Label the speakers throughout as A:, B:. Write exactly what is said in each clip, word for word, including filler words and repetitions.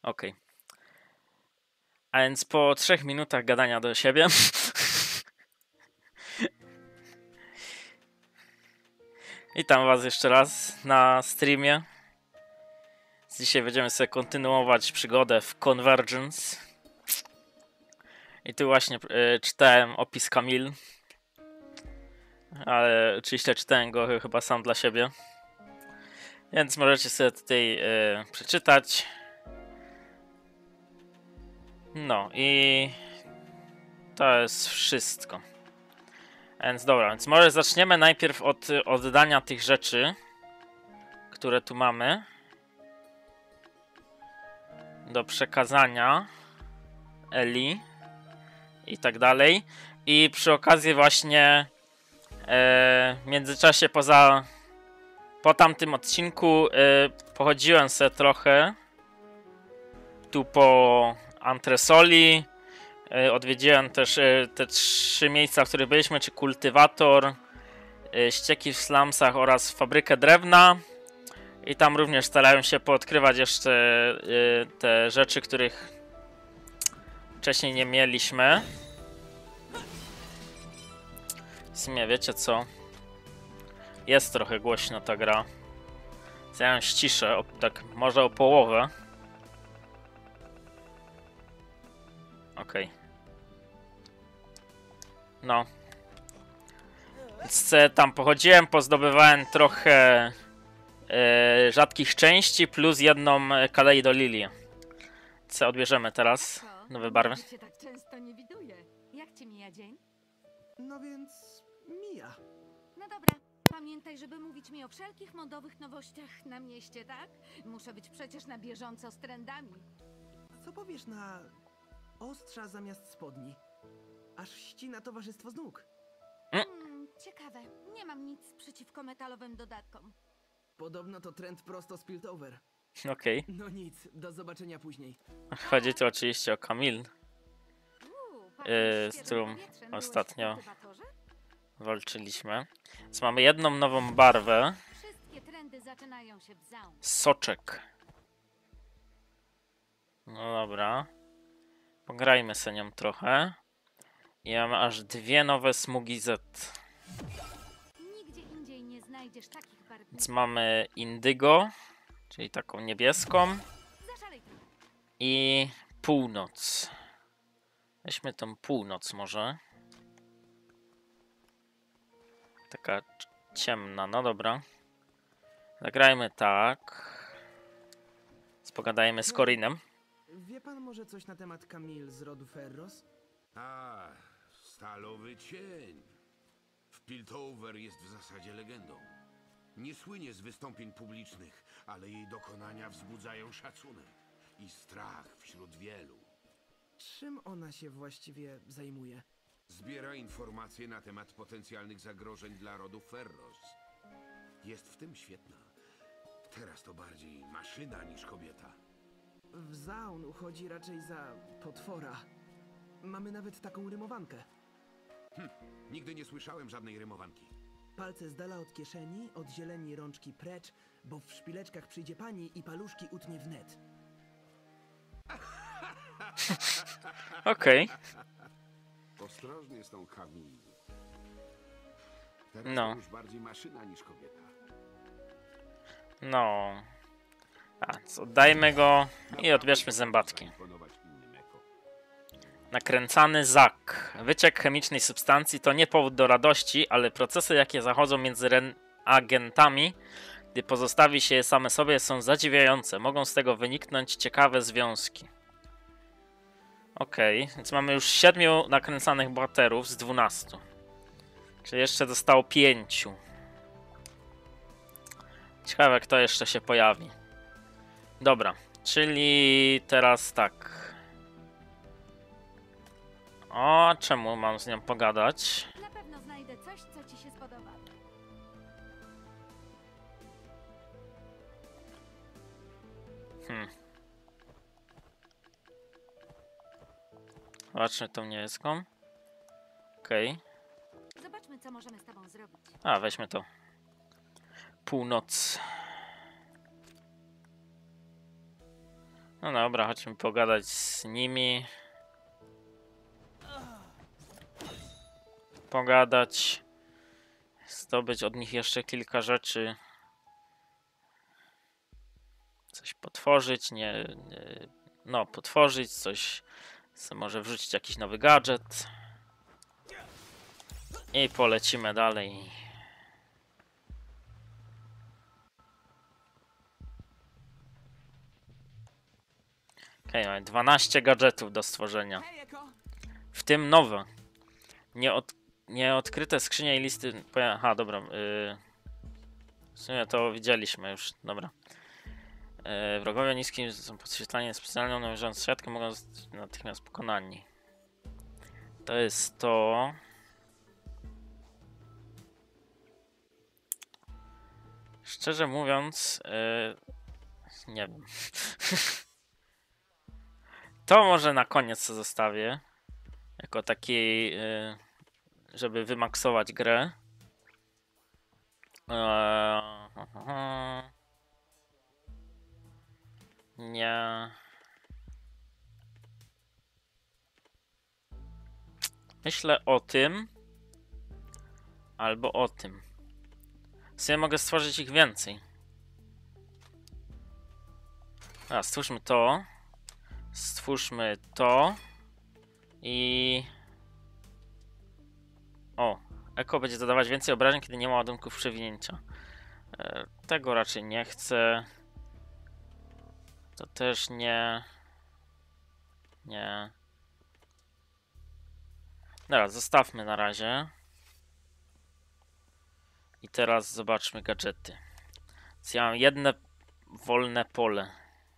A: Okej. Okay. A więc po trzech minutach gadania do siebie witam was jeszcze raz na streamie. Dzisiaj będziemy sobie kontynuować przygodę w Convergence. I tu właśnie y, czytałem opis Camille. Ale oczywiście czytałem go chyba sam dla siebie. Więc możecie sobie tutaj y, przeczytać. No i to jest wszystko. Więc dobra, więc może zaczniemy najpierw od oddania tych rzeczy, które tu mamy do przekazania Eli i tak dalej. I przy okazji właśnie e, w międzyczasie poza po tamtym odcinku e, pochodziłem sobie trochę tu po Antresoli. E, odwiedziłem też e, te trzy miejsca, w których byliśmy, czy kultywator, e, ścieki w slumsach oraz fabrykę drewna. I tam również starałem się poodkrywać jeszcze y, te rzeczy, których wcześniej nie mieliśmy. W sumie wiecie co? Jest trochę głośno ta gra. Ja ją ściszę, o, tak może o połowę. Okej. Okay. No. Więc tam pochodziłem, pozdobywałem trochę Yy, rzadkich części plus jedną Kaleidolilię. Co odbierzemy teraz? Nowe barwy.
B: Cię tak często nie widuję. Jak ci mija dzień?
C: No więc mija.
B: No dobra, pamiętaj, żeby mówić mi o wszelkich modowych nowościach na mieście, tak? Muszę być przecież na bieżąco z trendami.
C: Co powiesz na ostrza zamiast spodni? Aż ścina towarzystwo z nóg.
B: Hmm, ciekawe. Nie mam nic przeciwko metalowym dodatkom.
C: Podobno to trend prosto z Piltover.
A: Okej. Okay.
C: No nic, do zobaczenia później.
A: Chodzi tu oczywiście o Camille,
B: Uuu,
A: yy, z którą ostatnio walczyliśmy. Więc mamy jedną nową barwę.
B: Wszystkie trendy zaczynają się w zaum.
A: Soczek. No dobra. Pograjmy sobie nią trochę. I mamy aż dwie nowe smugi Z.
B: Nigdzie indziej nie znajdziesz takich barw.
A: Więc mamy indygo, czyli taką niebieską. I północ. Weźmy tą północ może. Taka ciemna, no dobra. Zagrajmy tak. Pogadajmy z Corinem.
C: Wie pan może coś na temat Camille z rodu Ferros?
D: A, stalowy cień. W Piltover jest w zasadzie legendą. Nie słynie z wystąpień publicznych, ale jej dokonania wzbudzają szacunek i strach wśród wielu.
C: Czym ona się właściwie zajmuje?
D: Zbiera informacje na temat potencjalnych zagrożeń dla rodu Ferros. Jest w tym świetna. Teraz to bardziej maszyna niż kobieta.
C: W Zaun uchodzi raczej za potwora. Mamy nawet taką rymowankę.
D: Hm, nigdy nie słyszałem żadnej rymowanki.
C: Palce z dala od kieszeni, od zieleni rączki precz, bo w szpileczkach przyjdzie pani i paluszki utnie wnet.
A: Okej. Okay.
D: Ostrożnie z tą Camille. Teraz
A: no.
D: to już bardziej maszyna niż kobieta.
A: No. A, co, oddajmy go i odbierzmy zębatki. Nakręcany zak. Wyciek chemicznej substancji to nie powód do radości, ale procesy, jakie zachodzą między agentami, gdy pozostawi się je same sobie, są zadziwiające. Mogą z tego wyniknąć ciekawe związki. Okej, okay, więc mamy już siedmiu nakręcanych bohaterów z dwunastu. Czyli jeszcze zostało pięciu. Ciekawe, kto jeszcze się pojawi. Dobra, czyli teraz tak. O, czemu mam z nią pogadać?
B: Na pewno znajdę coś, co ci się spodoba.
A: Hmm. Zobaczmy tą niebieską. Okej.
B: Okay. Zobaczmy, co możemy z tobą zrobić.
A: A, weźmy to. Północ. No dobra, chodźmy pogadać z nimi. Pogadać. Zdobyć od nich jeszcze kilka rzeczy. Coś potworzyć, nie... nie no, potworzyć, coś... Co może wrzucić jakiś nowy gadżet. I polecimy dalej. Okej, mamy dwanaście gadżetów do stworzenia.
C: Hej, Eko!
A: W tym nowe. Nieod, nieodkryte skrzynie i listy... Aha, dobra. Yy, w sumie to widzieliśmy już. Dobra. Yy, wrogowie niskim są podświetlani specjalną namierzając siatkę, mogą zostać natychmiast pokonani. To jest to... Szczerze mówiąc... Yy, nie wiem. To może na koniec co zostawię. Jako taki, yy, żeby wymaksować grę. Eee, nie. Myślę o tym. Albo o tym. W sumie mogę stworzyć ich więcej. A, stwórzmy to. Stwórzmy to. I... O, Eko będzie zadawać więcej obrażeń, kiedy nie ma ładunków przewinięcia. E, tego raczej nie chcę. To też nie. Nie. Dobra, zostawmy na razie. I teraz zobaczmy gadżety. Więc ja mam jedno wolne pole.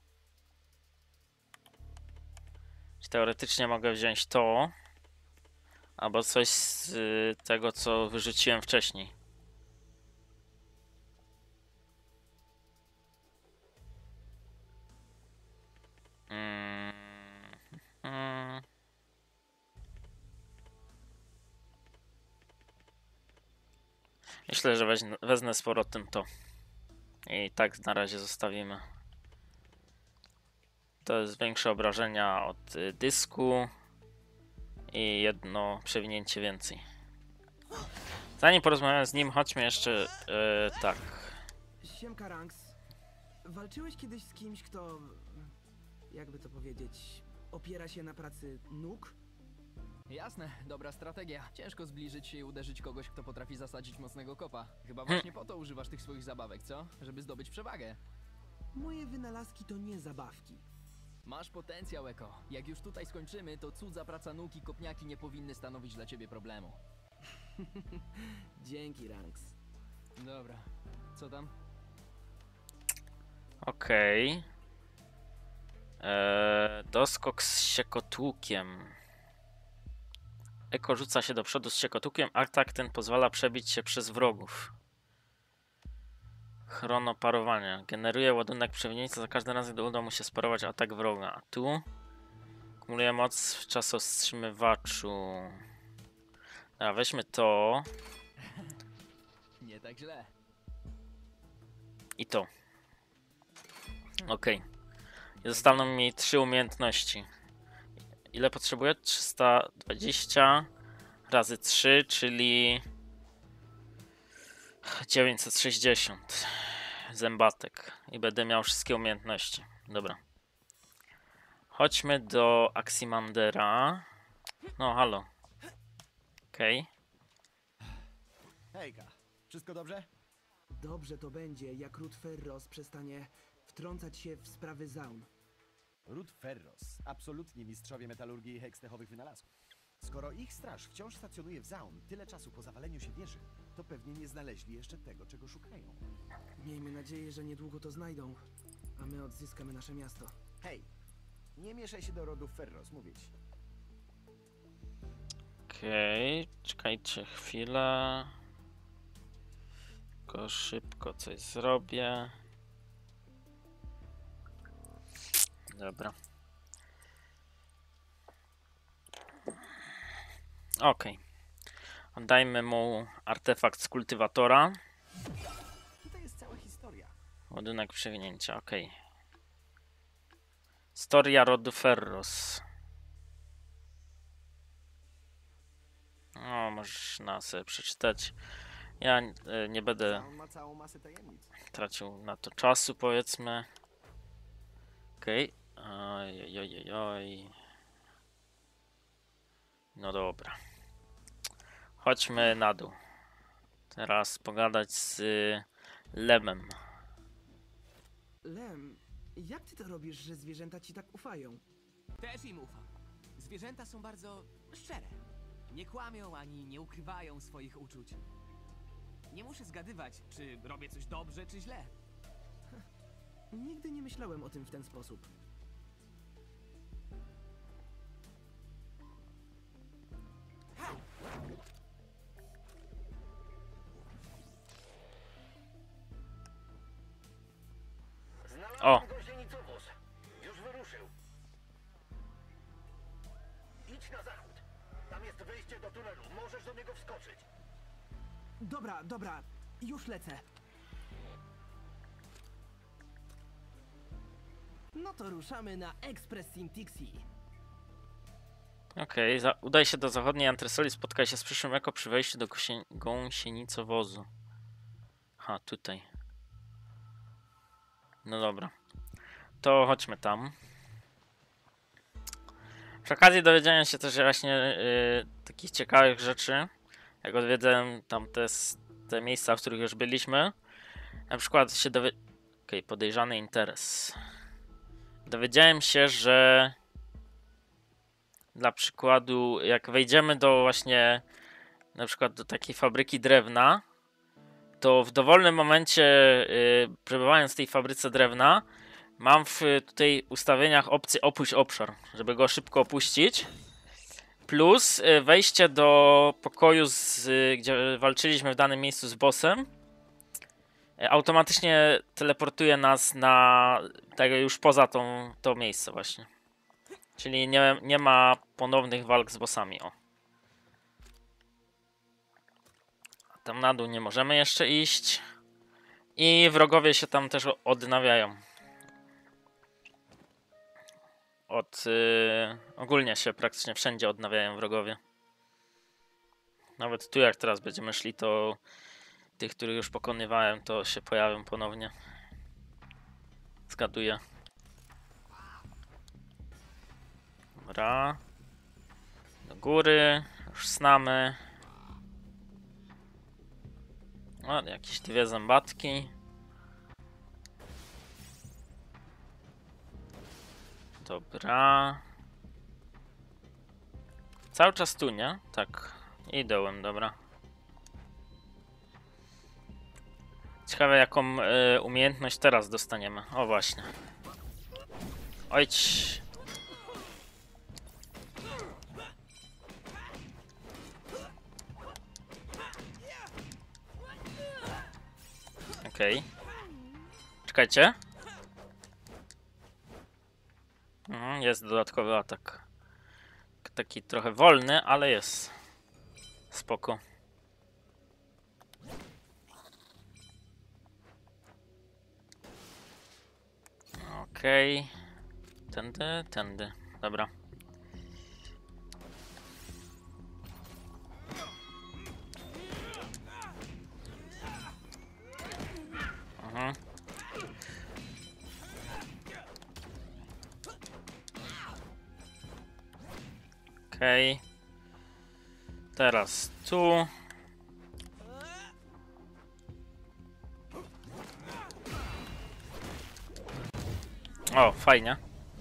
A: Teoretycznie mogę wziąć to. Albo coś z y, tego, co wyrzuciłem wcześniej. Mm, mm. Myślę, że weźmę, wezmę z powrotem to. I tak na razie zostawimy. To jest większe obrażenia od y, dysku. I jedno przewinięcie więcej. Zanim porozmawiamy z nim, chodźmy jeszcze yy, tak.
C: Siemka, Ranks. Walczyłeś kiedyś z kimś, kto... jakby to powiedzieć... opiera się na pracy nóg?
E: Jasne, dobra strategia. Ciężko zbliżyć się i uderzyć kogoś, kto potrafi zasadzić mocnego kopa. Chyba właśnie po to używasz tych swoich zabawek, co? Żeby zdobyć przewagę.
C: Moje wynalazki to nie zabawki.
E: Masz potencjał, Eko. Jak już tutaj skończymy, to cudza praca nóg i kopniaki nie powinny stanowić dla ciebie problemu.
C: Dzięki, Ranks.
E: Dobra, co tam?
A: Okej. Okay. Eee, doskok z siekotłukiem. Eko rzuca się do przodu z siekotłukiem. Atak ten pozwala przebić się przez wrogów. Chronoparowanie. Generuje ładunek przewinięcia za każdym razem, gdy uda mu się sparować atak wroga. A tu kumuluje moc w czasowstrzymywaczu. Dobra, weźmy to.
E: Nie tak źle.
A: I to. Okej. Okay. I zostaną mi trzy umiejętności. Ile potrzebuję? trzysta dwadzieścia razy trzy, czyli dziewięćset sześćdziesiąt zębatek. I będę miał wszystkie umiejętności. Dobra. Chodźmy do Aximandera. No, halo. Okej. Okay.
F: Hejka, wszystko dobrze?
C: Dobrze to będzie, jak Ruth Ferros przestanie wtrącać się w sprawy Zaun.
F: Ruth Ferros, absolutnie mistrzowie metalurgii i hekstechowych wynalazków. Skoro ich straż wciąż stacjonuje w Zaun tyle czasu po zawaleniu się wieży, to pewnie nie znaleźli jeszcze tego, czego szukają.
C: Miejmy nadzieję, że niedługo to znajdą, a my odzyskamy nasze miasto.
F: Hej, nie mieszaj się do rodów Ferros, mówię ci.
A: Okej, okay, czekajcie chwilę. Tylko szybko coś zrobię. Dobra. Okej. Okay. Oddajmy mu artefakt z kultywatora.
F: Tutaj jest cała historia.
A: Ładunek przewinięcia, okej. Okay. Historia rodu Ferros. No, możesz na sobie przeczytać. Ja e, nie będę
F: On ma całą masę tajemnic.
A: tracił na to czasu, powiedzmy. Okej. Okay. Oj, oj, oj, oj. No dobra. Chodźmy na dół. Teraz pogadać z y, Lemem.
C: Lem, jak ty to robisz, że zwierzęta ci tak ufają?
G: Też im ufam. Zwierzęta są bardzo szczere. Nie kłamią ani nie ukrywają swoich uczuć. Nie muszę zgadywać, czy robię coś dobrze, czy źle.
C: Nigdy nie myślałem o tym w ten sposób.
A: O!
H: Gąsienicowóz. Już wyruszył. Idź na zachód. Tam jest wejście do tunelu. Możesz do niego wskoczyć.
C: Dobra, dobra, już lecę. No to ruszamy na Express Sintixi.
A: Okej, okay, udaj się do zachodniej antresoli, spotkaj się z przyszłym eko przy wejściu do gąsie gąsienicowozu. Ha, tutaj. No dobra. To chodźmy tam. Przy okazji dowiedziałem się też właśnie yy, takich ciekawych rzeczy. Jak odwiedzałem tam te, te miejsca, w których już byliśmy. Na przykład się dowie... Okej, okay, podejrzany interes. Dowiedziałem się, że dla przykładu, jak wejdziemy do właśnie na przykład do takiej fabryki drewna, to w dowolnym momencie yy, przebywając w tej fabryce drewna, mam w tutaj ustawieniach opcję opuść obszar, żeby go szybko opuścić. Plus yy, wejście do pokoju, z, yy, gdzie walczyliśmy w danym miejscu z bossem, yy, automatycznie teleportuje nas na tego już poza tą, to miejsce właśnie. Czyli nie, nie ma ponownych walk z bossami. O. Tam na dół nie możemy jeszcze iść. I wrogowie się tam też odnawiają. Od, yy, ogólnie się praktycznie wszędzie odnawiają wrogowie. Nawet tu jak teraz będziemy szli, to tych, których już pokonywałem, to się pojawią ponownie. Zgaduję. Dobra. Do góry. Już znamy. O, jakieś dwie zębatki. Dobra. Cały czas tu, nie? Tak. I dołem, dobra. Ciekawe, jaką y, umiejętność teraz dostaniemy. O, właśnie. Ojć. Okej. Okay. Czekajcie. Mhm, jest dodatkowy atak. Taki trochę wolny, ale jest. Spoko. Okej. Okay. Tędy, tędy. Dobra. Mhm. Okej. Okay. Teraz tu. O, fajnie.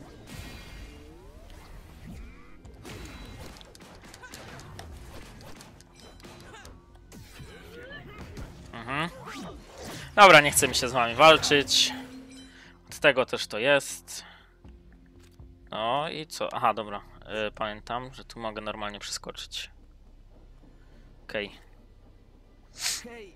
A: Mhm. Dobra, nie chce mi się z wami walczyć. Od tego też to jest. No i co? Aha, dobra. Yy, pamiętam, że tu mogę normalnie przeskoczyć. Okej. Okay.
C: Hej,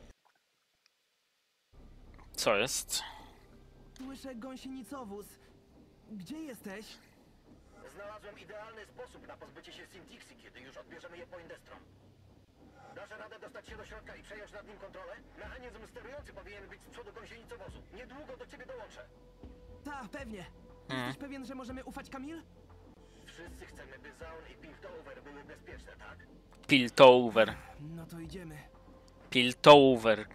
A: Co jest?
C: słyszę gąsienicowóz. Gdzie jesteś?
H: Znalazłem idealny sposób na pozbycie się Sintixi, kiedy już odbierzemy je po Indestrom. Dasz radę dostać się do środka i przejąć nad nim kontrolę? Mechanizm sterujący powinien być z przodu gąsienicowozu. Niedługo do ciebie dołączę.
C: Ta, pewnie. Jesteś pewien, że możemy ufać Camille?
H: Wszyscy chcemy, by Zaun i Piltover były bezpieczne, tak?
A: Piltover.
C: No to idziemy.
A: Piltover.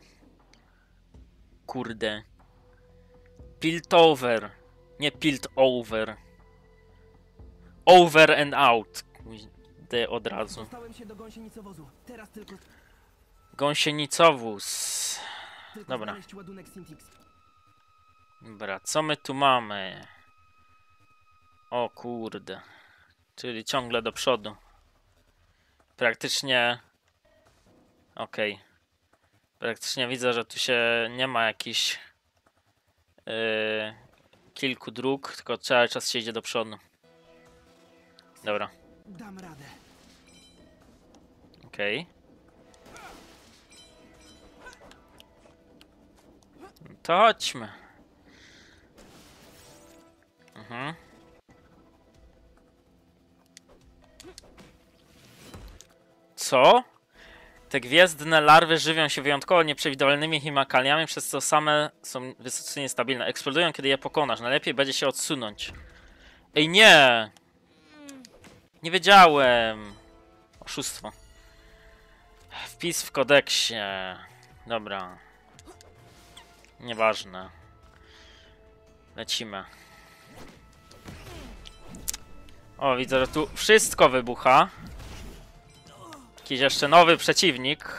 A: Kurde. Piltover. Nie Piltover. Over and out. Kurde, od razu.
C: Dostałem się do gąsienicowozu. Teraz tylko,
A: Gąsienicowóz.
C: tylko
A: Dobra.
C: znaleźć ładunek Sintix.
A: Dobra, co my tu mamy? O kurde. Czyli ciągle do przodu. Praktycznie... Okej. Okay. Praktycznie widzę, że tu się nie ma jakichś yy, kilku dróg, tylko cały czas się idzie do przodu. Dobra.
C: Dam radę.
A: Okej. Okay. To chodźmy. Mhm. Co? Te gwiezdne larwy żywią się wyjątkowo nieprzewidywalnymi chemikaliami, przez co same są wysoce niestabilne. Eksplodują, kiedy je pokonasz. Najlepiej będzie się odsunąć. Ej, nie! Nie wiedziałem. Oszustwo. Wpis w kodeksie. Dobra. Nieważne. Lecimy. O, widzę, że tu wszystko wybucha. Jakiś jeszcze nowy przeciwnik.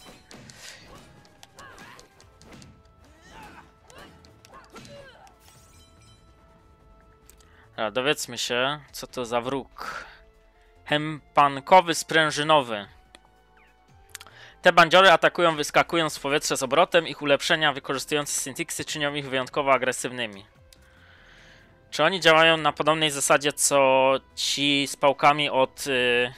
A: A, dowiedzmy się, co to za wróg. Hempankowy sprężynowy. Te bandziory atakują wyskakując z powietrza z obrotem. Ich ulepszenia wykorzystujące Syntixy czynią ich wyjątkowo agresywnymi. Czy oni działają na podobnej zasadzie co ci z pałkami od... Yy...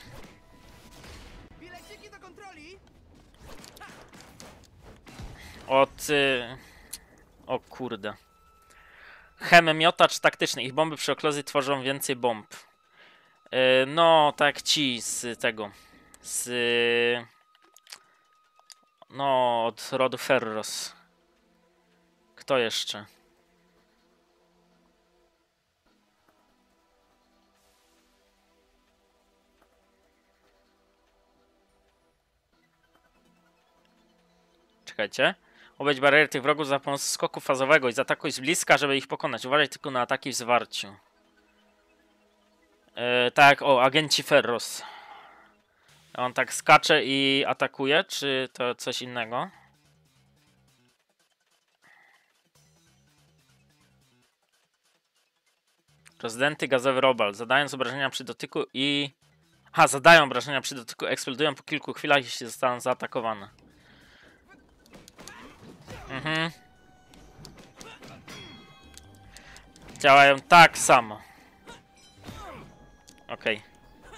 A: Od... Yy... O kurde. Chemiotacz taktyczny. Ich bomby przy okluzji tworzą więcej bomb. Yy, no, tak ci z tego. Z... Yy... No, od rodu Ferros. Kto jeszcze? Czekajcie. Obejść bariery tych wrogów za pomocą skoku fazowego i zaatakuj z bliska, żeby ich pokonać. Uważaj tylko na ataki w zwarciu. Yy, tak, o, agenci Ferros. On tak skacze i atakuje, czy to coś innego? Rozdenty gazowy robal. Zadając obrażenia przy dotyku i... Ha, zadają obrażenia przy dotyku, eksplodują po kilku chwilach, jeśli zostaną zaatakowane. Mhm. Działają tak samo. Okej. Okay.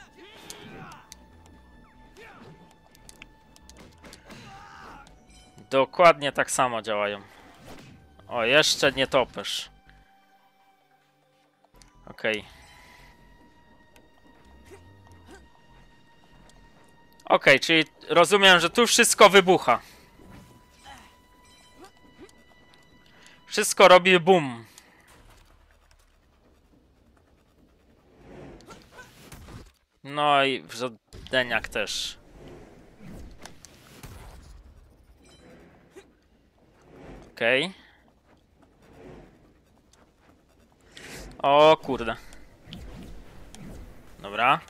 A: Dokładnie tak samo działają. O, jeszcze nie topesz. Okej. Okay. Okej, okay, czyli rozumiem, że tu wszystko wybucha. Wszystko robi boom. No i wrzodeniak też. Okej. Okay. O kurde. Dobra.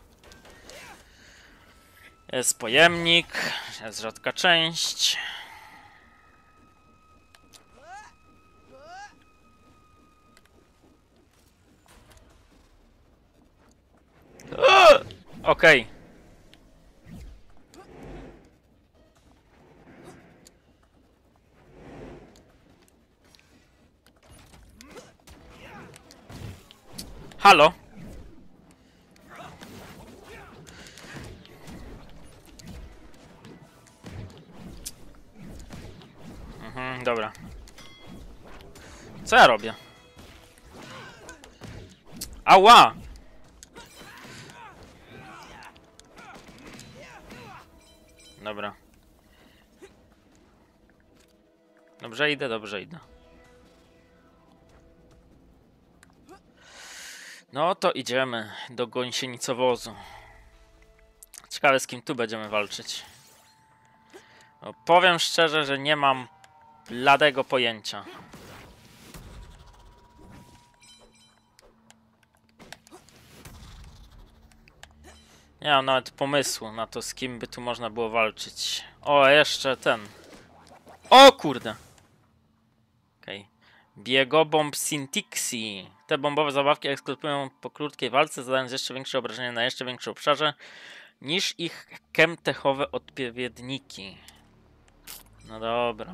A: Jest pojemnik. Jest rzadka część. Okej. Okay. Halo? Mhm, dobra. Co ja robię? Ała! Dobra. Dobrze idę, dobrze idę. No to idziemy do gąsienicowozu. Ciekawe, z kim tu będziemy walczyć. No, powiem szczerze, że nie mam bladego pojęcia. Nie mam nawet pomysłu na to, z kim by tu można było walczyć. O, jeszcze ten. O kurde! Okej. Okay. Biegobomb Sintixi. Te bombowe zabawki eksplodują po krótkiej walce, zadając jeszcze większe obrażenia na jeszcze większym obszarze niż ich chemtechowe odpowiedniki. No dobra.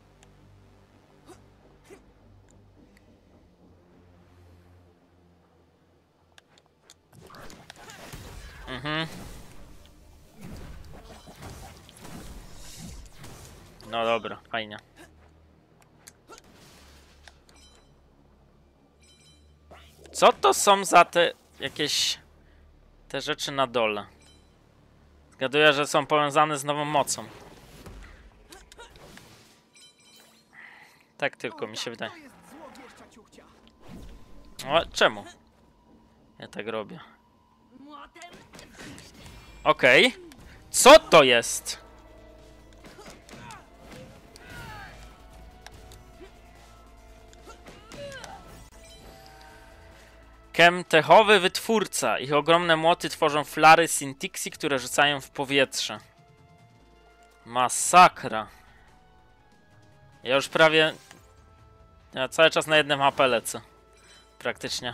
A: Mhm. No dobra, fajnie. Co to są za te jakieś te rzeczy na dole? Zgaduję, że są powiązane z nową mocą. Tak tylko mi się wydaje. O, czemu? Ja tak robię. Okej. Okay. Co to jest? Chemtechowy wytwórca. Ich ogromne młoty tworzą flary Sintixi, które rzucają w powietrze. Masakra. Ja już prawie... Ja cały czas na jednym H P lecę. Praktycznie.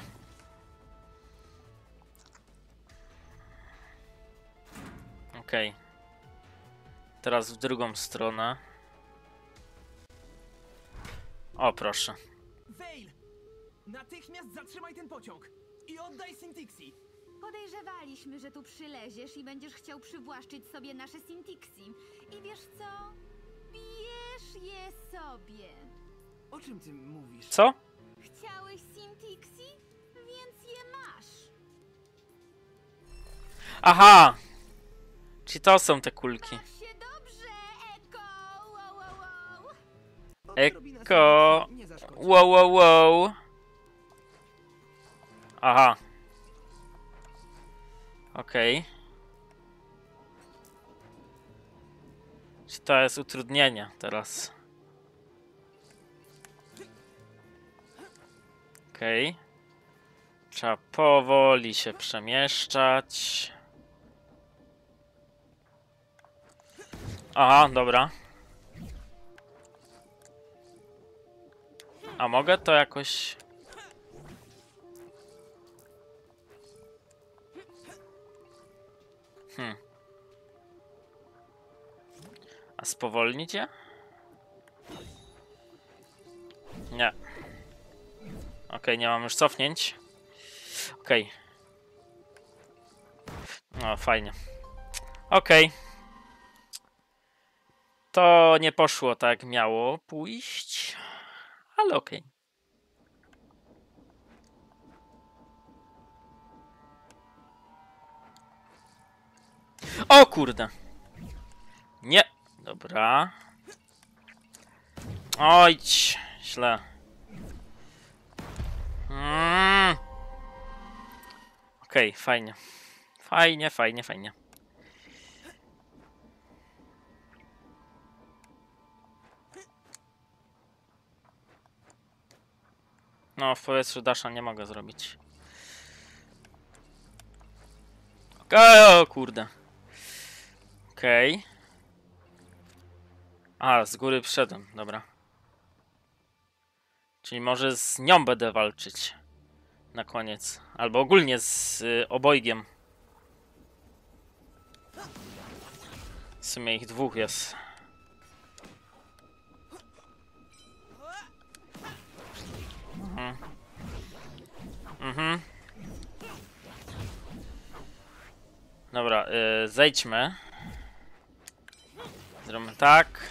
A: Okej. Okay. Teraz w drugą stronę. O, proszę.
C: Veil! Natychmiast zatrzymaj ten pociąg i oddaj Sintixi.
B: Podejrzewaliśmy, że tu przyleziesz i będziesz chciał przywłaszczyć sobie nasze Sintixi. I wiesz co? Bierz je sobie.
C: O czym ty mówisz?
A: Co?
B: Chciałeś Sintixi? Więc je masz.
A: Aha! Czy to są te kulki?
B: Baw się dobrze, Eko! Wow, wow, wow.
A: Eko!
C: Nie zaszkodzi.
A: Wow, wow, wow! Aha. Okej. Okay. Czy to jest utrudnienie teraz? Okej. Okay. Trzeba powoli się przemieszczać. Aha, dobra. A mogę to jakoś... Hmm. A spowolnić je? Nie. Okej, okay, nie mam już cofnięć. Okej. Okay. No, fajnie. Okej. Okay. To nie poszło tak jak miało pójść. Ale okej. Okay. O kurde. Nie. Dobra. Oj, źle. Mm. Okej, okay, fajnie. Fajnie, fajnie, fajnie. No, w powietrzu dasza nie mogę zrobić. Okej, okay, o kurde. Okej. Okay. A, z góry wszedłem, dobra. Czyli może z nią będę walczyć. Na koniec. Albo ogólnie z y, obojgiem. W sumie ich dwóch jest. Mhm. Mhm. Dobra, y, zejdźmy. Zrobimy tak.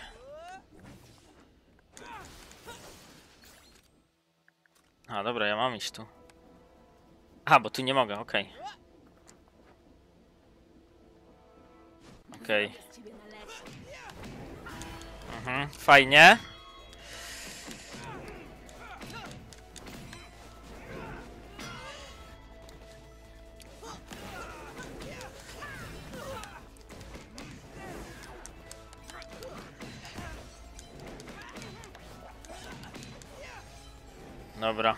A: A, dobra, ja mam iść tu. A, bo tu nie mogę, okej. Okay. Okej. Okay. Mhm, fajnie. Dobra.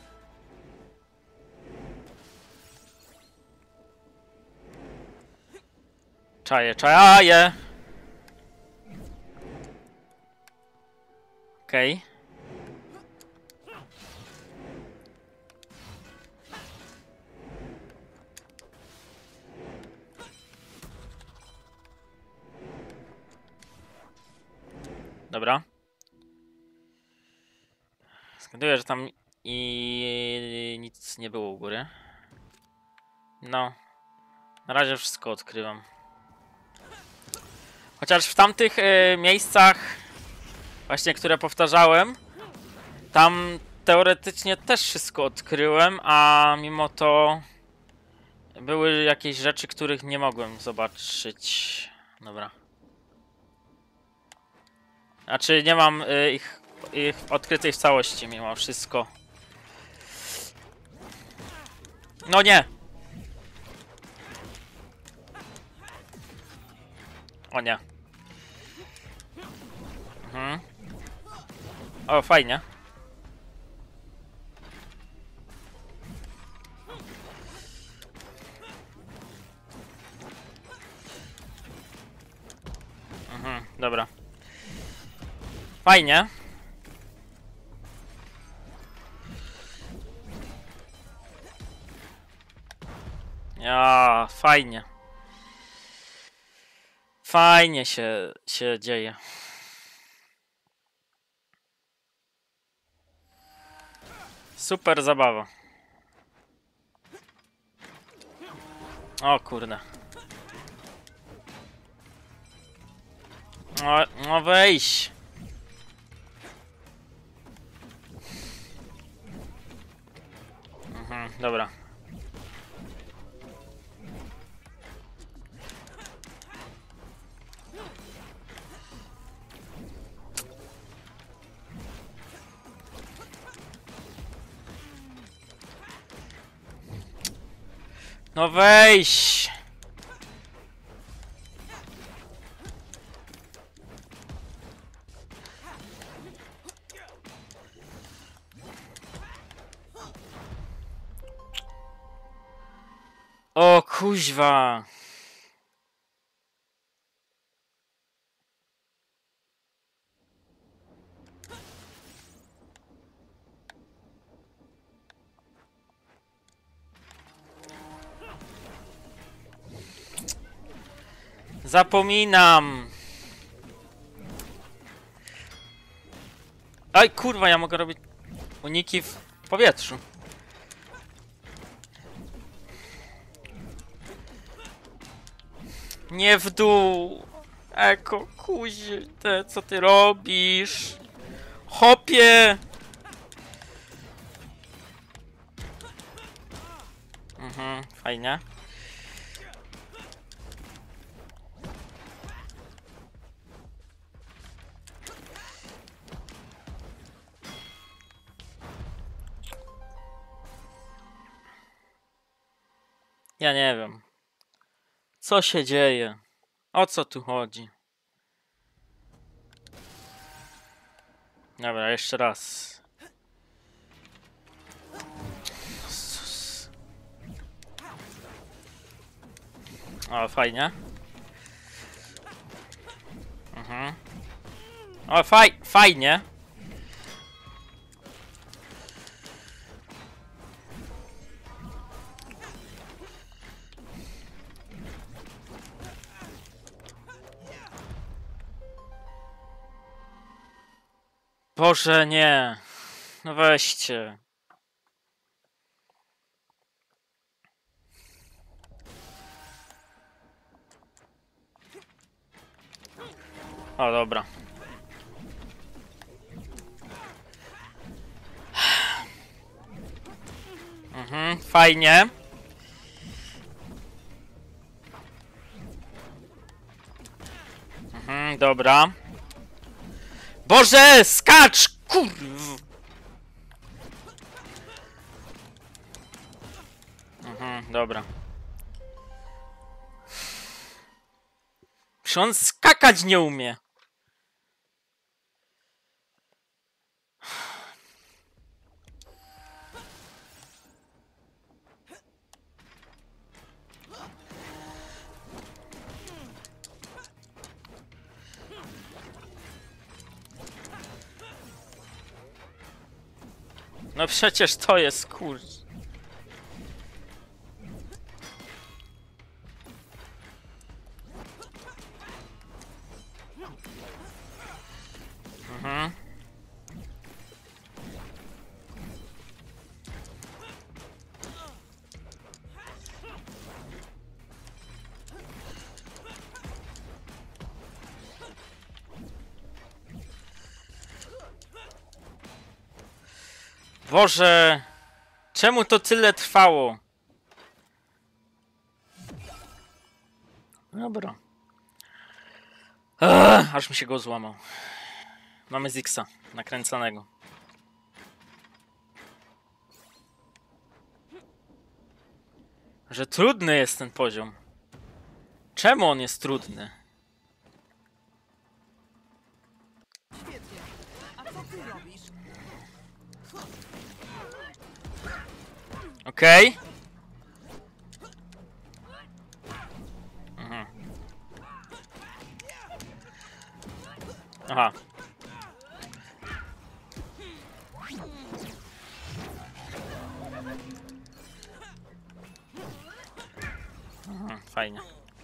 A: Czaję, czaję! Okej. Okay. Dobra. Zgaduję, że tam i nic nie było u góry. No. Na razie wszystko odkrywam. Chociaż w tamtych y, miejscach, właśnie które powtarzałem, tam teoretycznie też wszystko odkryłem, a mimo to były jakieś rzeczy, których nie mogłem zobaczyć. Dobra. Znaczy nie mam y, ich, ich odkrytych w całości mimo wszystko. No nie! O nie. Mhm. O, fajnie. Mhm, dobra. Fajnie. Ja, fajnie. Fajnie się, się dzieje. Super zabawa. O kurde. No, no weź. Mhm, dobra. No weź. O kuźwa. Zapominam. Aj kurwa, ja mogę robić uniki w powietrzu. Nie w dół. Eko, kuzie, te, co ty robisz? Hopie! Mhm, fajnie. Ja nie wiem. Co się dzieje? O co tu chodzi? Dobra, jeszcze raz. Jezus. O, fajnie. Mhm. O, faj, fajnie. Boże, nie. No weźcie. O, dobra. Mhm, fajnie. Mhm, dobra. Boże, skacz! Kurw! Mhm, dobra. Przecież on skakać nie umie. No przecież to jest kurcz. Mhm. Boże, czemu to tyle trwało? Dobra. Ech, aż mi się go złamał. Mamy Zixa nakręconego. Że trudny jest ten poziom. Czemu on jest trudny?
G: Świetnie. A co ty robisz?
A: Okej. Mhm. Aha. Mhm, fajnie.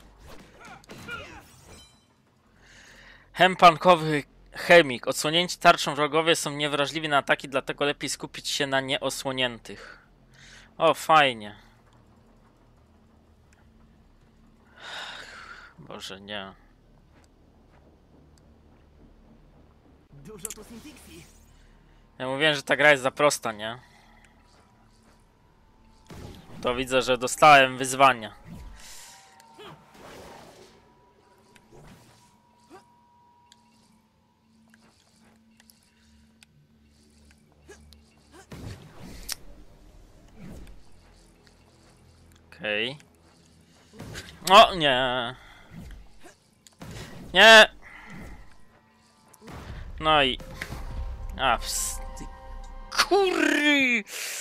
A: Hempankowy chemik. Odsłonięci tarczą wrogowie są niewrażliwi na ataki, dlatego lepiej skupić się na nieosłoniętych. O, fajnie. Boże, nie.
G: Dużo tu Sintixi.
A: Ja mówiłem, że ta gra jest za prosta, nie? To widzę, że dostałem wyzwania. Okej. Okay. O, nie. Nie. No i... A, wst... Kurry!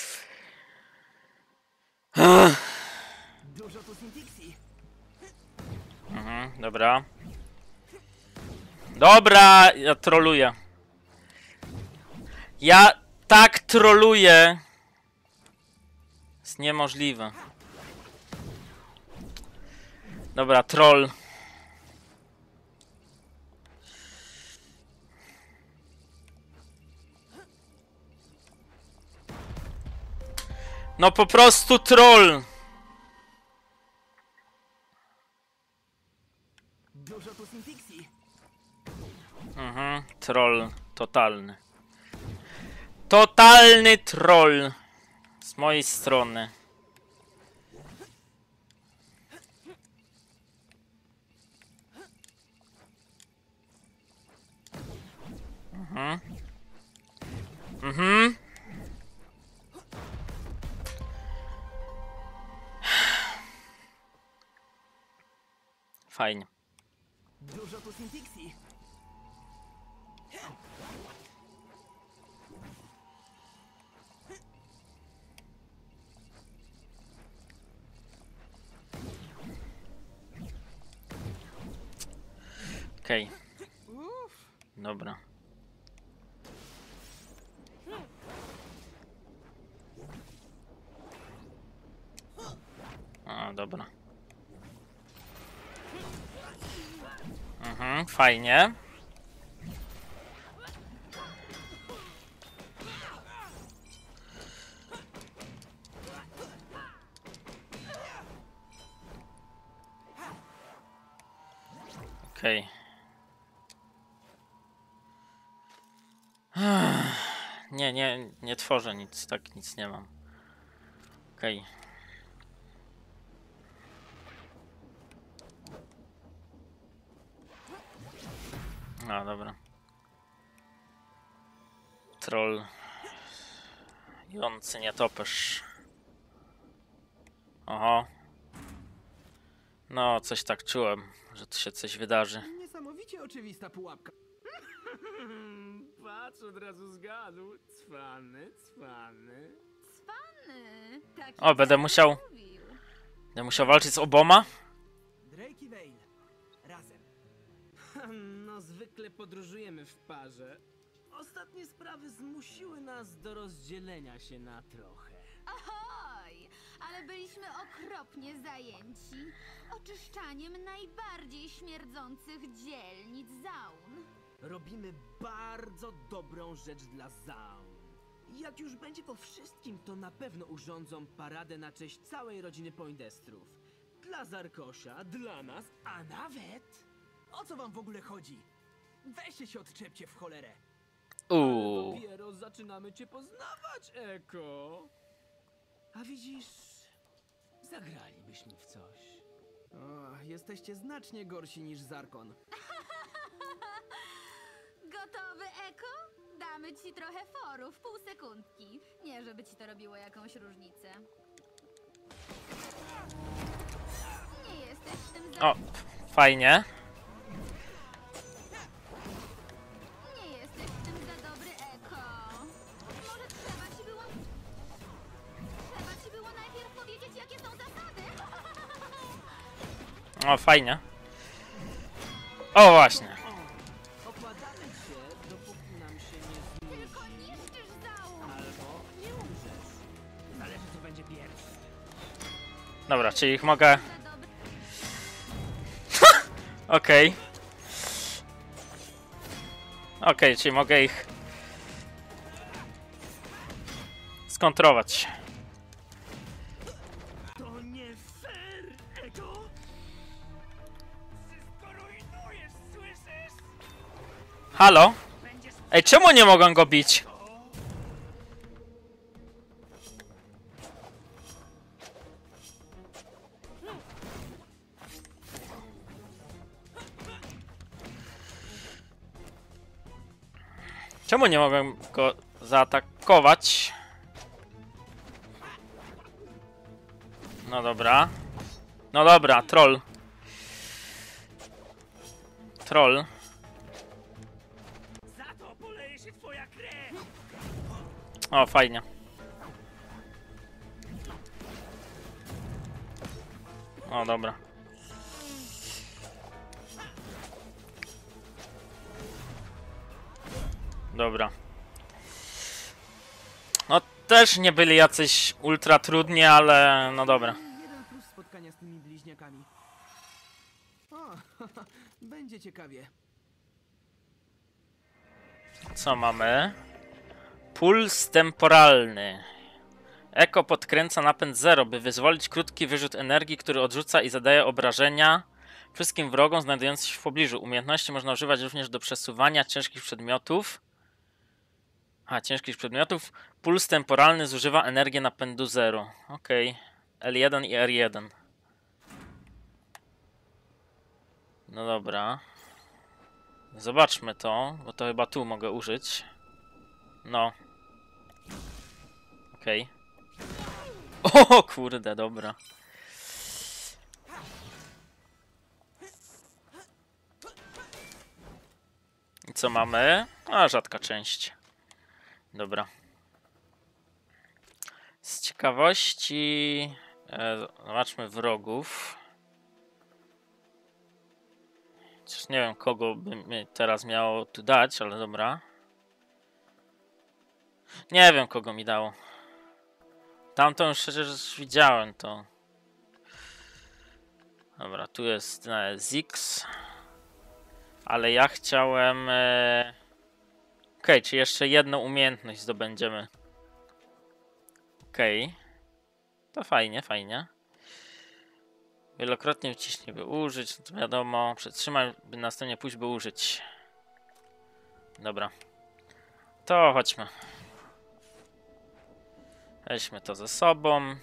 G: Dużo tu Sintixi.
A: Mhm, dobra. Dobra, ja troluję. Ja tak troluję. Jest niemożliwe. Dobra, troll. No po prostu troll.
G: Dużo tu Sintixi.
A: Mhm, troll totalny. Totalny troll z mojej strony. Mhm. Mhm. Fajnie.
G: Dużo tu Sintixi.
A: Okej. Dobra. A, dobra. Mhm, fajnie. Okej. Nie, nie, nie tworzę nic, tak nic nie mam. Okej. A, dobra. Troll. Jący nietoperz. Oho. No, coś tak czułem, że tu się coś wydarzy.
C: Niesamowicie oczywista pułapka.
G: Patrz, od razu zgadł. Cwany, cwany.
B: Cwany. Taki
A: O, będę
B: co
A: musiał-
B: mówił.
A: Będę musiał walczyć z oboma?
C: Drake i Vale. Razem.
I: No, zwykle podróżujemy w parze.
C: ostatnie sprawy zmusiły nas do rozdzielenia się na trochę.
B: Ahoj! Ale byliśmy okropnie zajęci oczyszczaniem najbardziej śmierdzących dzielnic Zaun.
C: Robimy bardzo dobrą rzecz dla Zaun. Jak już będzie po wszystkim, to na pewno urządzą paradę na cześć całej rodziny Poindestrów. Dla Zarkosia, dla nas, a nawet... O co wam w ogóle chodzi? Weźcie się odczepcie w cholerę.
A: Uuu.
C: Dopiero zaczynamy cię poznawać, Eko. A widzisz, zagralibyśmy w coś. O, jesteście znacznie gorsi niż Zarkon.
B: Gotowy, Eko? Damy ci trochę foru w pół sekundki. Nie, żeby ci to robiło jakąś różnicę. Nie jesteś w tym za...
A: O, fajnie.
B: Nie jesteś w tym za dobry, Eko. Może trzeba ci było... Trzeba ci było najpierw powiedzieć, jakie są zasady.
A: O, fajnie. O, właśnie.
C: Okładamy cię, dopóki nam się nie znuży.
B: Tylko niszczysz Zaun.
C: Albo nie umrzesz. Zależy, co będzie pierwszy.
A: Dobra, czyli ich mogę...
B: Za dobry...
A: Okej. Okej, czyli mogę ich... skontrować.
C: To nie fair, Eko! Wszystko rujnujesz, słyszysz?
A: Halo? Ej, czemu nie mogą go bić? Czemu nie mogłem go zaatakować? No dobra. No dobra, troll. Troll.
C: Za to poleje się twoja krew!
A: O, fajnie. O, dobra. Dobra. No też nie byli jacyś ultra trudni, ale no dobra.
C: Jeden plus spotkania z tymi bliźniakami. O, będzie ciekawie.
A: Co mamy? Puls temporalny. Eko podkręca napęd zero, by wyzwolić krótki wyrzut energii, który odrzuca i zadaje obrażenia wszystkim wrogom znajdującym się w pobliżu. Umiejętności można używać również do przesuwania ciężkich przedmiotów. A, ciężkich przedmiotów. Puls temporalny zużywa energię napędu zero. Okej. L jeden i R jeden. No dobra. Zobaczmy to, bo to chyba tu mogę użyć. No. Okej. O kurde, dobra. I co mamy? A, rzadka część. Dobra. Z ciekawości e, zobaczmy wrogów. Chociaż nie wiem, kogo by mi teraz miało tu dać, ale dobra. Nie wiem, kogo mi dało. Tamtą już przecież widziałem to. Dobra, tu jest e, Ziggs. Ale ja chciałem... E... Okej, okay, czy jeszcze jedną umiejętność zdobędziemy. Okej. Okay. To fajnie, fajnie. Wielokrotnie wciśnij, by użyć. No to wiadomo, przytrzymaj, by następnie pójść, by użyć. Dobra. To chodźmy. Weźmy to ze sobą.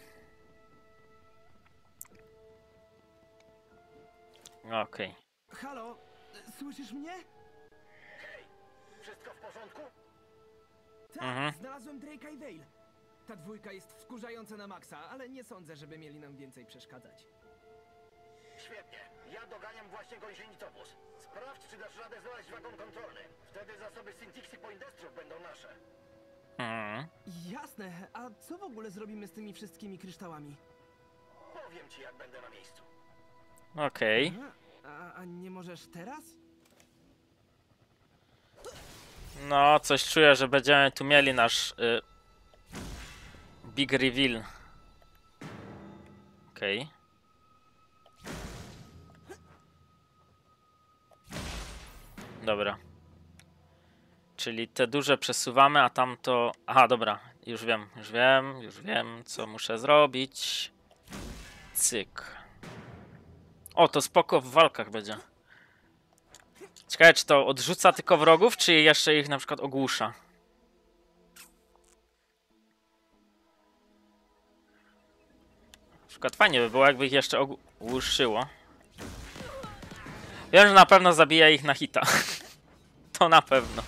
A: Okej. Okay.
C: Halo, słyszysz mnie?
H: Hej, wszystko w porządku?
C: Tak,
A: Mhm.
C: znalazłem Drake'a i Vale. Ta dwójka jest wkurzająca na maksa, ale nie sądzę, żeby mieli nam więcej przeszkadzać.
H: Świetnie. Ja doganiam właśnie gąsienicowóz. Sprawdź, czy dasz radę znaleźć wagon kontrolny. Wtedy zasoby Syntixi Poindestrów będą nasze.
A: Mhm.
C: Jasne, a co w ogóle zrobimy z tymi wszystkimi kryształami?
H: Powiem ci, jak będę na miejscu.
A: Okej. Okay.
C: A, a nie możesz teraz?
A: No, coś czuję, że będziemy tu mieli nasz y, big reveal. Okej. Okay. Dobra. Czyli te duże przesuwamy, a tamto... Aha, dobra. Już wiem, już wiem, już wiem, co muszę zrobić. Cyk. O, to spoko w walkach będzie. Ciekawe, czy to odrzuca tylko wrogów, czy jeszcze ich na przykład ogłusza. Na przykład fajnie by było, jakby ich jeszcze ogłuszyło. Wiem, że na pewno zabija ich na hita. To na pewno.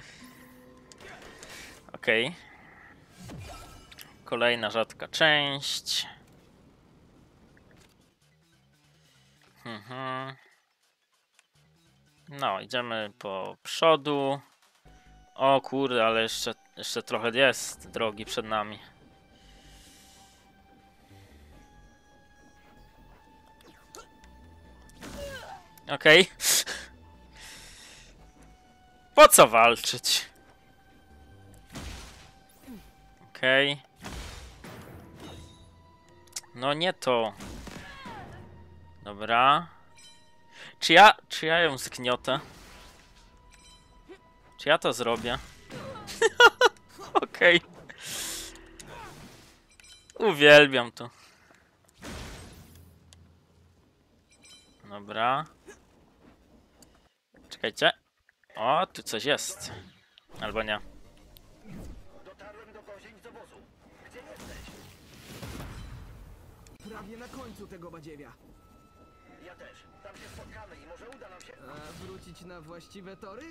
A: Okej. Okay. Kolejna rzadka część. Mhm. No, idziemy po przodu. O kurde, ale jeszcze, jeszcze trochę jest drogi przed nami. Okej. Okay. Po co walczyć? Okej. Okay. No nie to. Dobra. Czy ja, czy ja ją zgniotę? Czy ja to zrobię? Okej. Okay. Uwielbiam to. Dobra. Czekajcie. O, tu coś jest. Albo nie.
H: Dotarłem do gąsienic obozu. Gdzie jesteś?
C: Prawie na końcu tego badziewia.
H: Ja też. Tam się spotkamy i może uda nam się...
C: A wrócić na właściwe tory?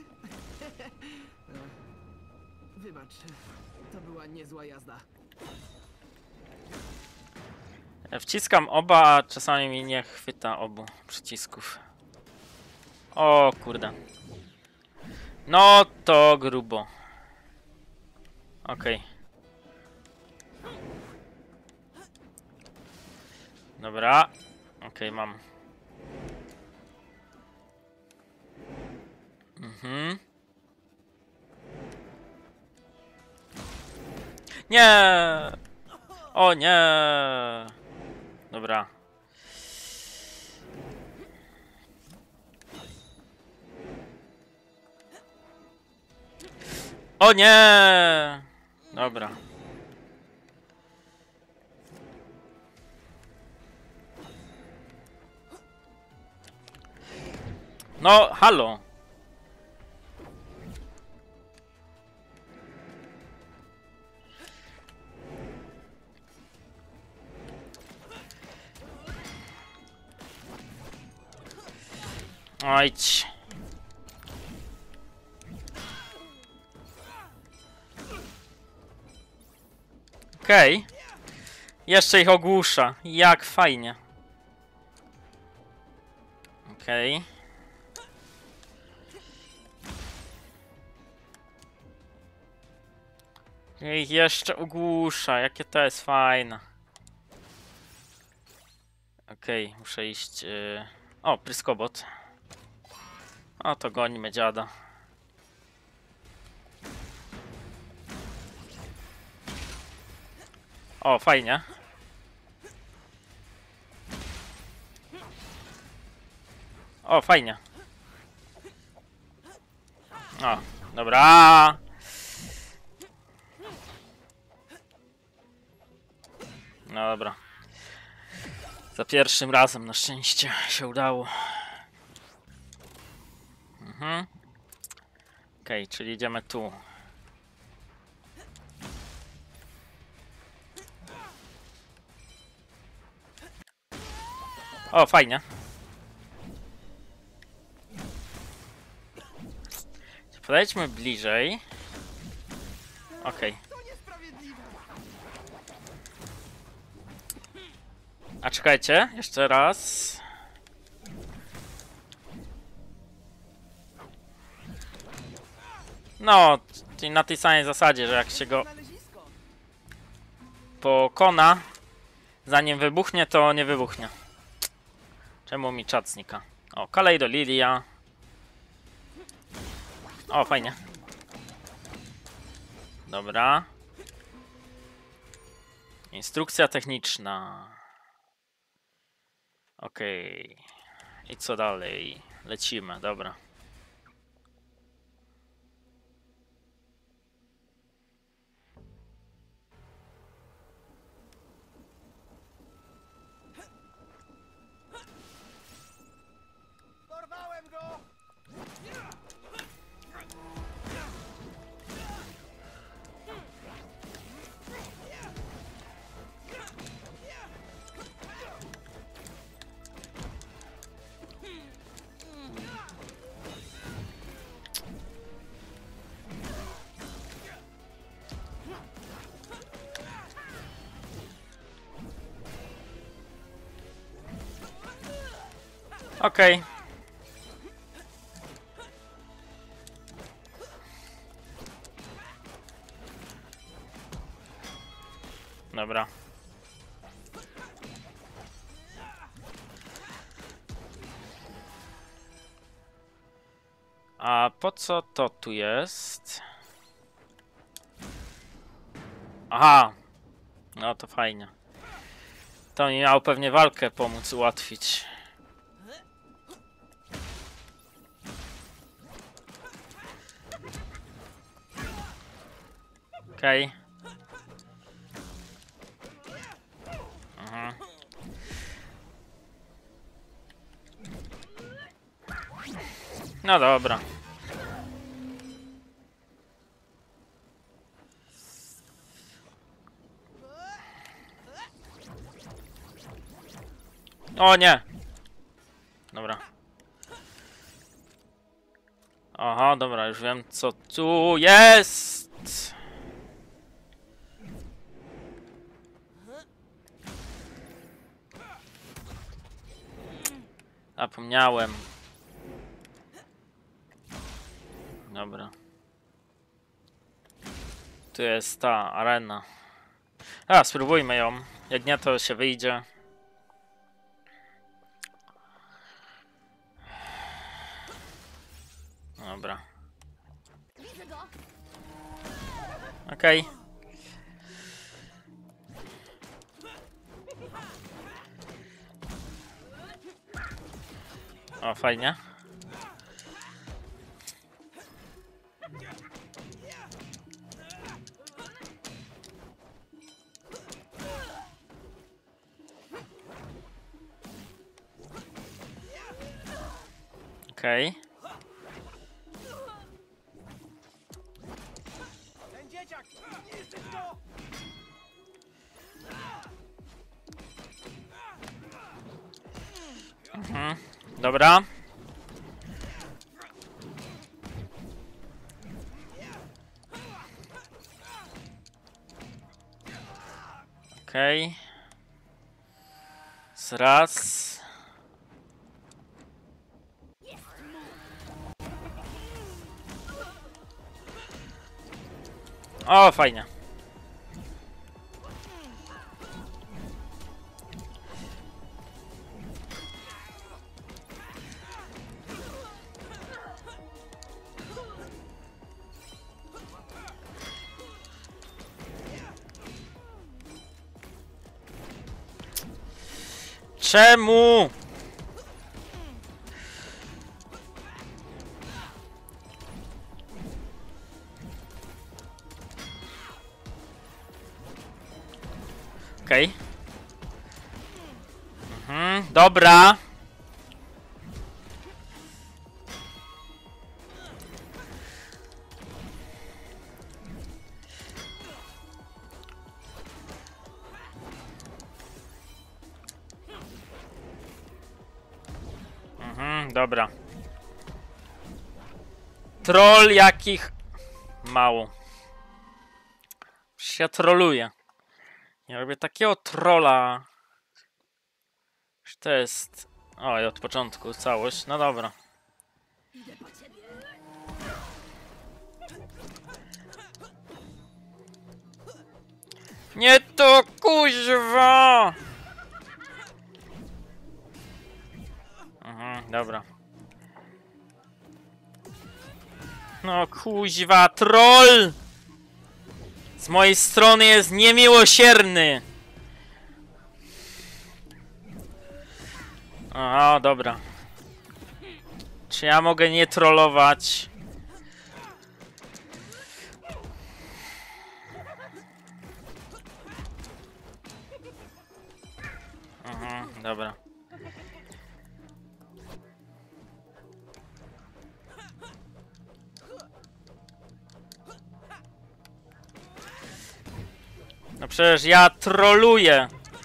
C: Wybacz, to była niezła jazda.
A: Wciskam oba, a czasami mi nie chwyta obu przycisków. O kurde. No to grubo. Okej. Okay. Dobra. Okej, okay, mam. Mhm. Nie! O nie! Dobra. O nie! Dobra. No, halo. Ojdź. Okej. Okay. Jeszcze ich ogłusza. Jak fajnie. Okej. Okay. Ich jeszcze ogłusza. Jakie to jest fajne. Okej, okay, muszę iść... Yy... O, pryskobot. O, to gonimy dziada. O, fajnie. O, fajnie. O, dobra. No dobra. Za pierwszym razem na szczęście się udało. Mhm. Okej, okay, czyli idziemy tu. O, fajnie. Podejdźmy bliżej. Okej. Okay. A czekajcie, jeszcze raz. No, czyli na tej samej zasadzie, że jak się go pokona, zanim wybuchnie, to nie wybuchnie. Czemu mi czat znika? O, Kaleido Lilia. O, fajnie. Dobra. Instrukcja techniczna. Okej. I co dalej? Lecimy, dobra.
F: Dorwałem go!
A: Okej. Dobra. A po co to tu jest? Aha! No to fajnie. To mi miało pewnie walkę pomóc ułatwić. Okej. Okay. Mhm. No dobra. O nie! Dobra. Aha, dobra, już wiem co tu jest! Zapomniałem. Dobra. Tu jest ta arena. A, spróbujmy ją. Jak nie, to się wyjdzie. Dobra.
B: Widzę go.
A: Okej. Okay. O, fajnie. Okej. Okay.
F: Ten dzieciak! Niszczyć go!
A: Mhm. Dobra. Okej. Okay. Raz. O, fajnie. Czemu? Okej. Okay. Mhm, dobra. Mhm, dobra. Troll jakich mało. Przecież ja troluję. Ja robię takiego trolla. Że to jest... O, i od początku całość. No dobra. Nie to kuźwa! Mhm, dobra. No kuźwa, troll! Z mojej strony jest niemiłosierny. Aha, dobra. Czy ja mogę nie trollować? Aha, dobra. No przecież ja troluję.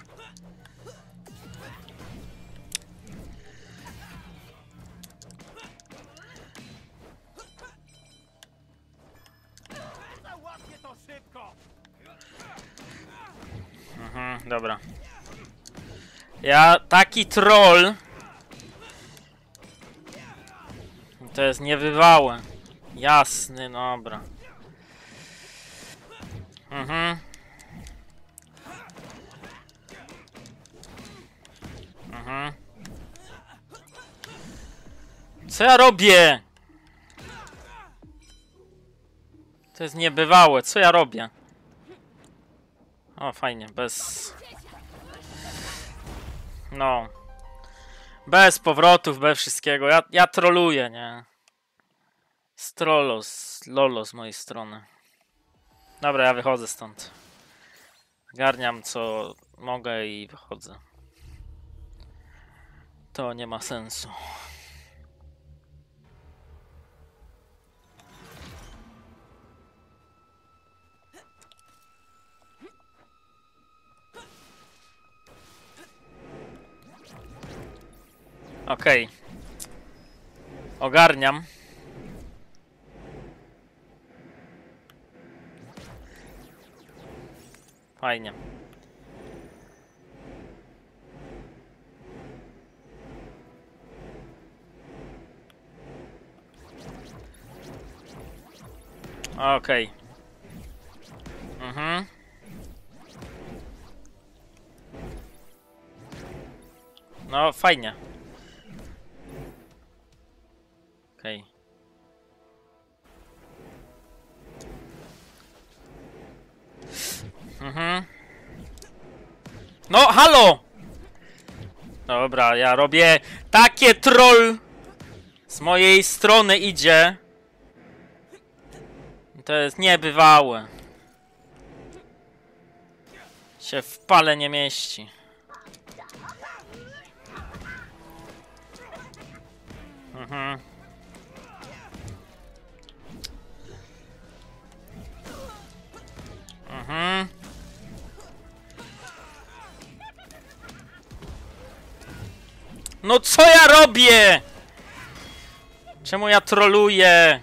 A: Mhm, dobra. Ja taki troll. To jest niebywałe. Jasny, dobra. Mhm. Mhm. Co ja robię? To jest niebywałe. Co ja robię? O, fajnie, bez... No. Bez powrotów, bez wszystkiego. Ja, ja troluję, nie? Strollos, lolo z mojej strony. Dobra, ja wychodzę stąd. Garniam co mogę i wychodzę. To nie ma sensu. Okej. Okay. Ogarniam. Fajnie. Okej. Okay. Mhm. No, fajnie. Okej. Okay. Mhm. No, halo! Dobra, ja robię takie troll z mojej strony idzie. To jest niebywałe. Się w pale nie mieści. Mhm. Mhm. No co ja robię? Czemu ja troluję?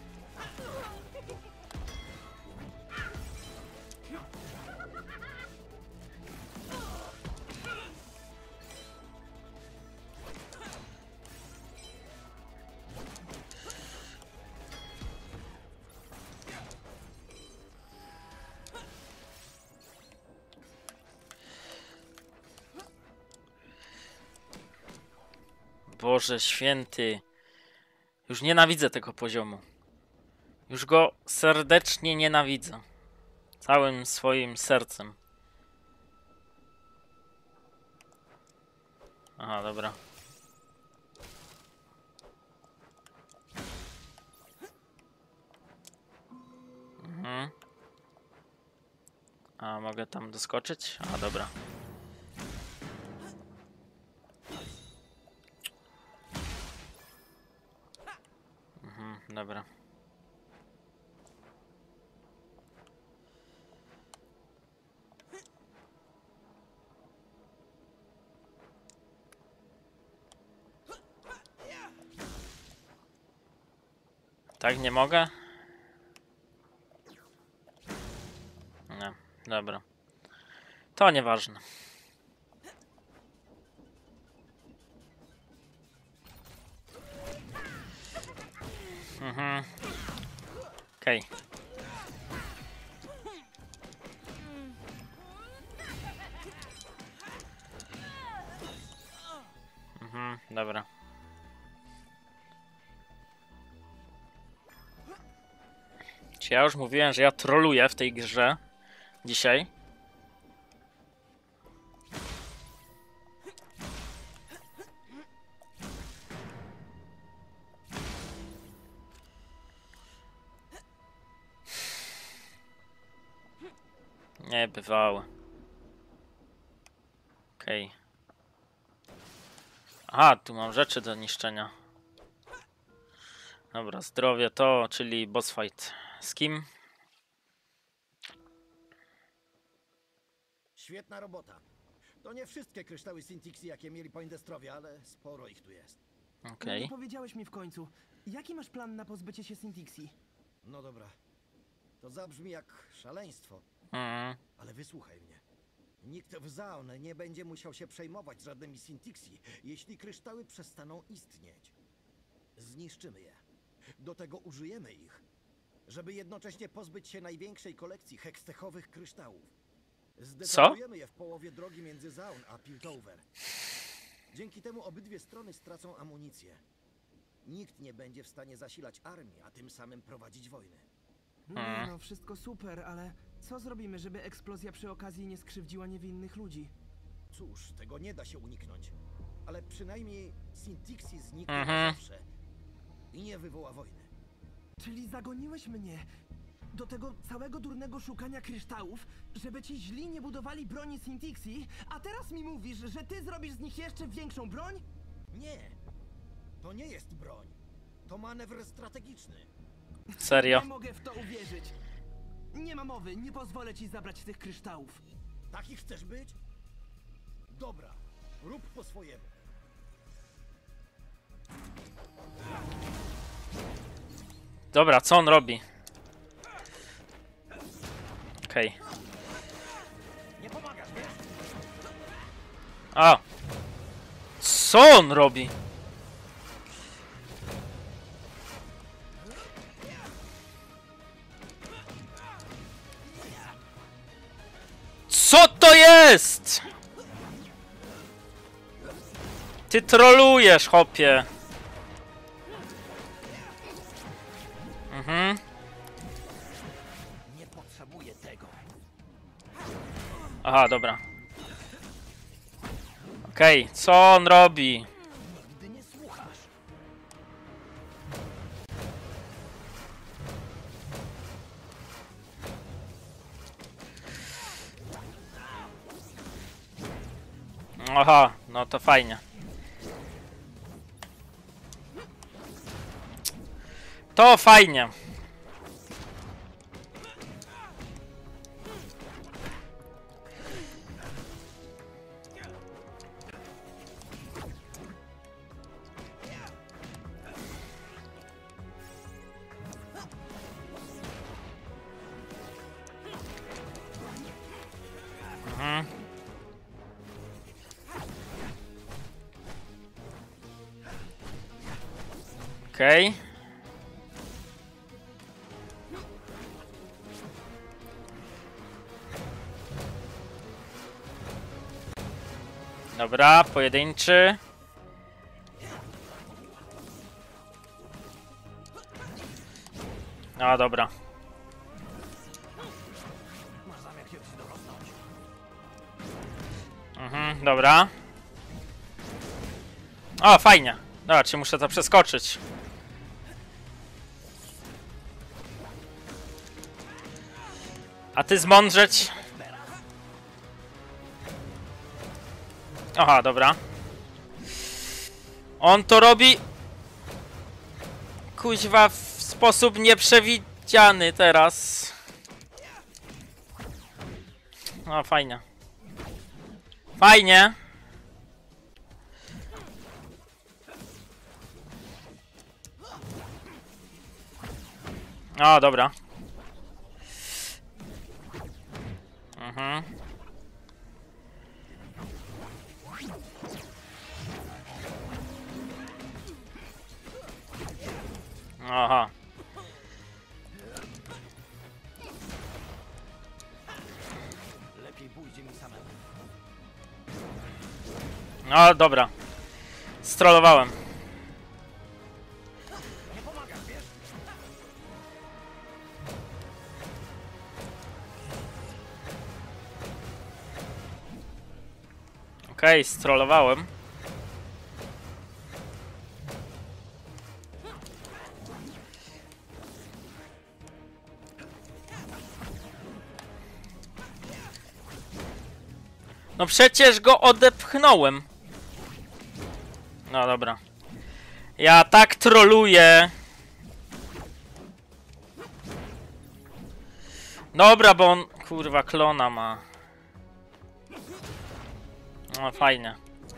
A: Boże święty. Już nienawidzę tego poziomu. Już go serdecznie nienawidzę. Całym swoim sercem. Aha, dobra. Mhm. A mogę tam doskoczyć? A, dobra. Mhm, dobra. Tak, nie mogę? Nie, dobra. To nieważne. Mhm. Okej. Okay. Mhm, dobra. Czy ja już mówiłem, że ja troluję w tej grze? dzisiaj. Nie bywało. Okej. Okay. Aha, tu mam rzeczy do niszczenia. Dobra, zdrowie to, czyli boss fight. Z kim?
F: Świetna robota. To nie wszystkie kryształy Sintixi, jakie mieli Poindestrowie, ale sporo ich tu jest.
C: No
A: Okej.
C: nie powiedziałeś mi w końcu, jaki masz plan na pozbycie się Sintixi?
F: No dobra. To zabrzmi jak szaleństwo,
A: Mhm.
F: ale wysłuchaj mnie. Nikt w Zaun nie będzie musiał się przejmować żadnymi Sintixi, jeśli kryształy przestaną istnieć. Zniszczymy je. Do tego użyjemy ich, żeby jednocześnie pozbyć się największej kolekcji hekstechowych kryształów. Zdetronujemy je w połowie drogi między Zaun a Piltover. Dzięki temu obydwie strony stracą amunicję. Nikt nie będzie w stanie zasilać armii, a tym samym prowadzić wojny.
C: Nie no, wszystko super, ale co zrobimy, żeby eksplozja przy okazji nie skrzywdziła niewinnych ludzi?
F: Cóż, tego nie da się uniknąć. Ale przynajmniej Sintixi zniknie
A: Mhm.
F: na zawsze i nie wywoła wojny.
C: Czyli zagoniłeś mnie do tego całego durnego szukania kryształów, żeby ci źli nie budowali broni Sintixi, a teraz mi mówisz, że ty zrobisz z nich jeszcze większą broń?
F: Nie! To nie jest broń. To manewr strategiczny.
A: Serio?
C: Nie mogę w to uwierzyć. Nie ma mowy, nie pozwolę ci zabrać tych kryształów.
F: Taki chcesz być? Dobra, rób po swojemu.
A: Dobra, co on robi? Okej. Okay.
F: Nie pomagasz, wiesz?
A: A! Co on robi? Co to jest? Ty trolujesz, chłopie. Mhm.
F: Nie potrzebuję tego.
A: Aha, dobra. Okej, okay, co on robi?
F: Nigdy nie słuchasz.
A: Aha, no to fajnie. To fajnie. Mhm. Okej. Okay. Dobra, pojedynczy. No dobra. Mhm, dobra. O, fajnie. Dobra, czy muszę to przeskoczyć? A ty zmądrzeć? Aha, dobra. On to robi... Kuźwa, w sposób nieprzewidziany teraz. No, fajnie. Fajnie. O, dobra. Mhm. Aha.
F: Lepiej pójdzie mi samemu.
A: No, dobra. Strollowałem.
F: Nie pomagasz, wiesz?
A: Okej, okay, strollowałem. No przecież go odepchnąłem. No dobra. Ja tak troluję. Dobra, bo on kurwa klona ma. No fajnie.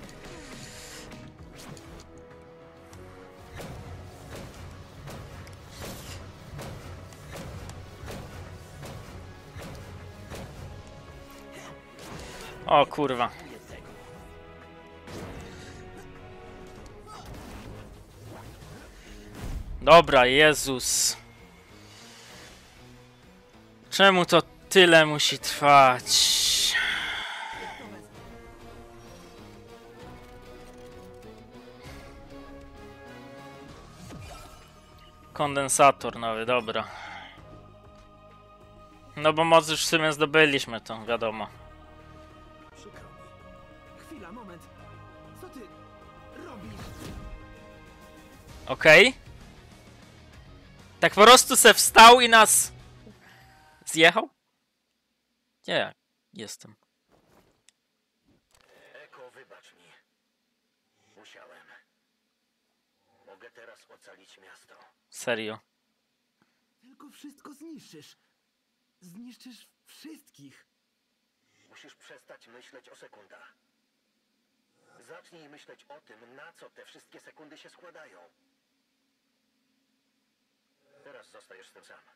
A: O kurwa. Dobra, Jezus. Czemu to tyle musi trwać? Kondensator nowy, dobra. No bo moc już w sumie zdobyliśmy to, wiadomo.
C: Przykro mi. Chwila, moment. Co ty robisz?
A: Okej. Okay. Tak po prostu se wstał i nas zjechał? Gdzie ja jestem?
H: Eko, wybacz mi. Musiałem. Mogę teraz ocalić miasto.
A: Serio.
C: Tylko wszystko zniszczysz. Zniszczysz wszystkich.
H: Musisz przestać myśleć o sekundach. Zacznij myśleć o tym, na co te wszystkie sekundy się składają. Teraz zostajesz z tym sam.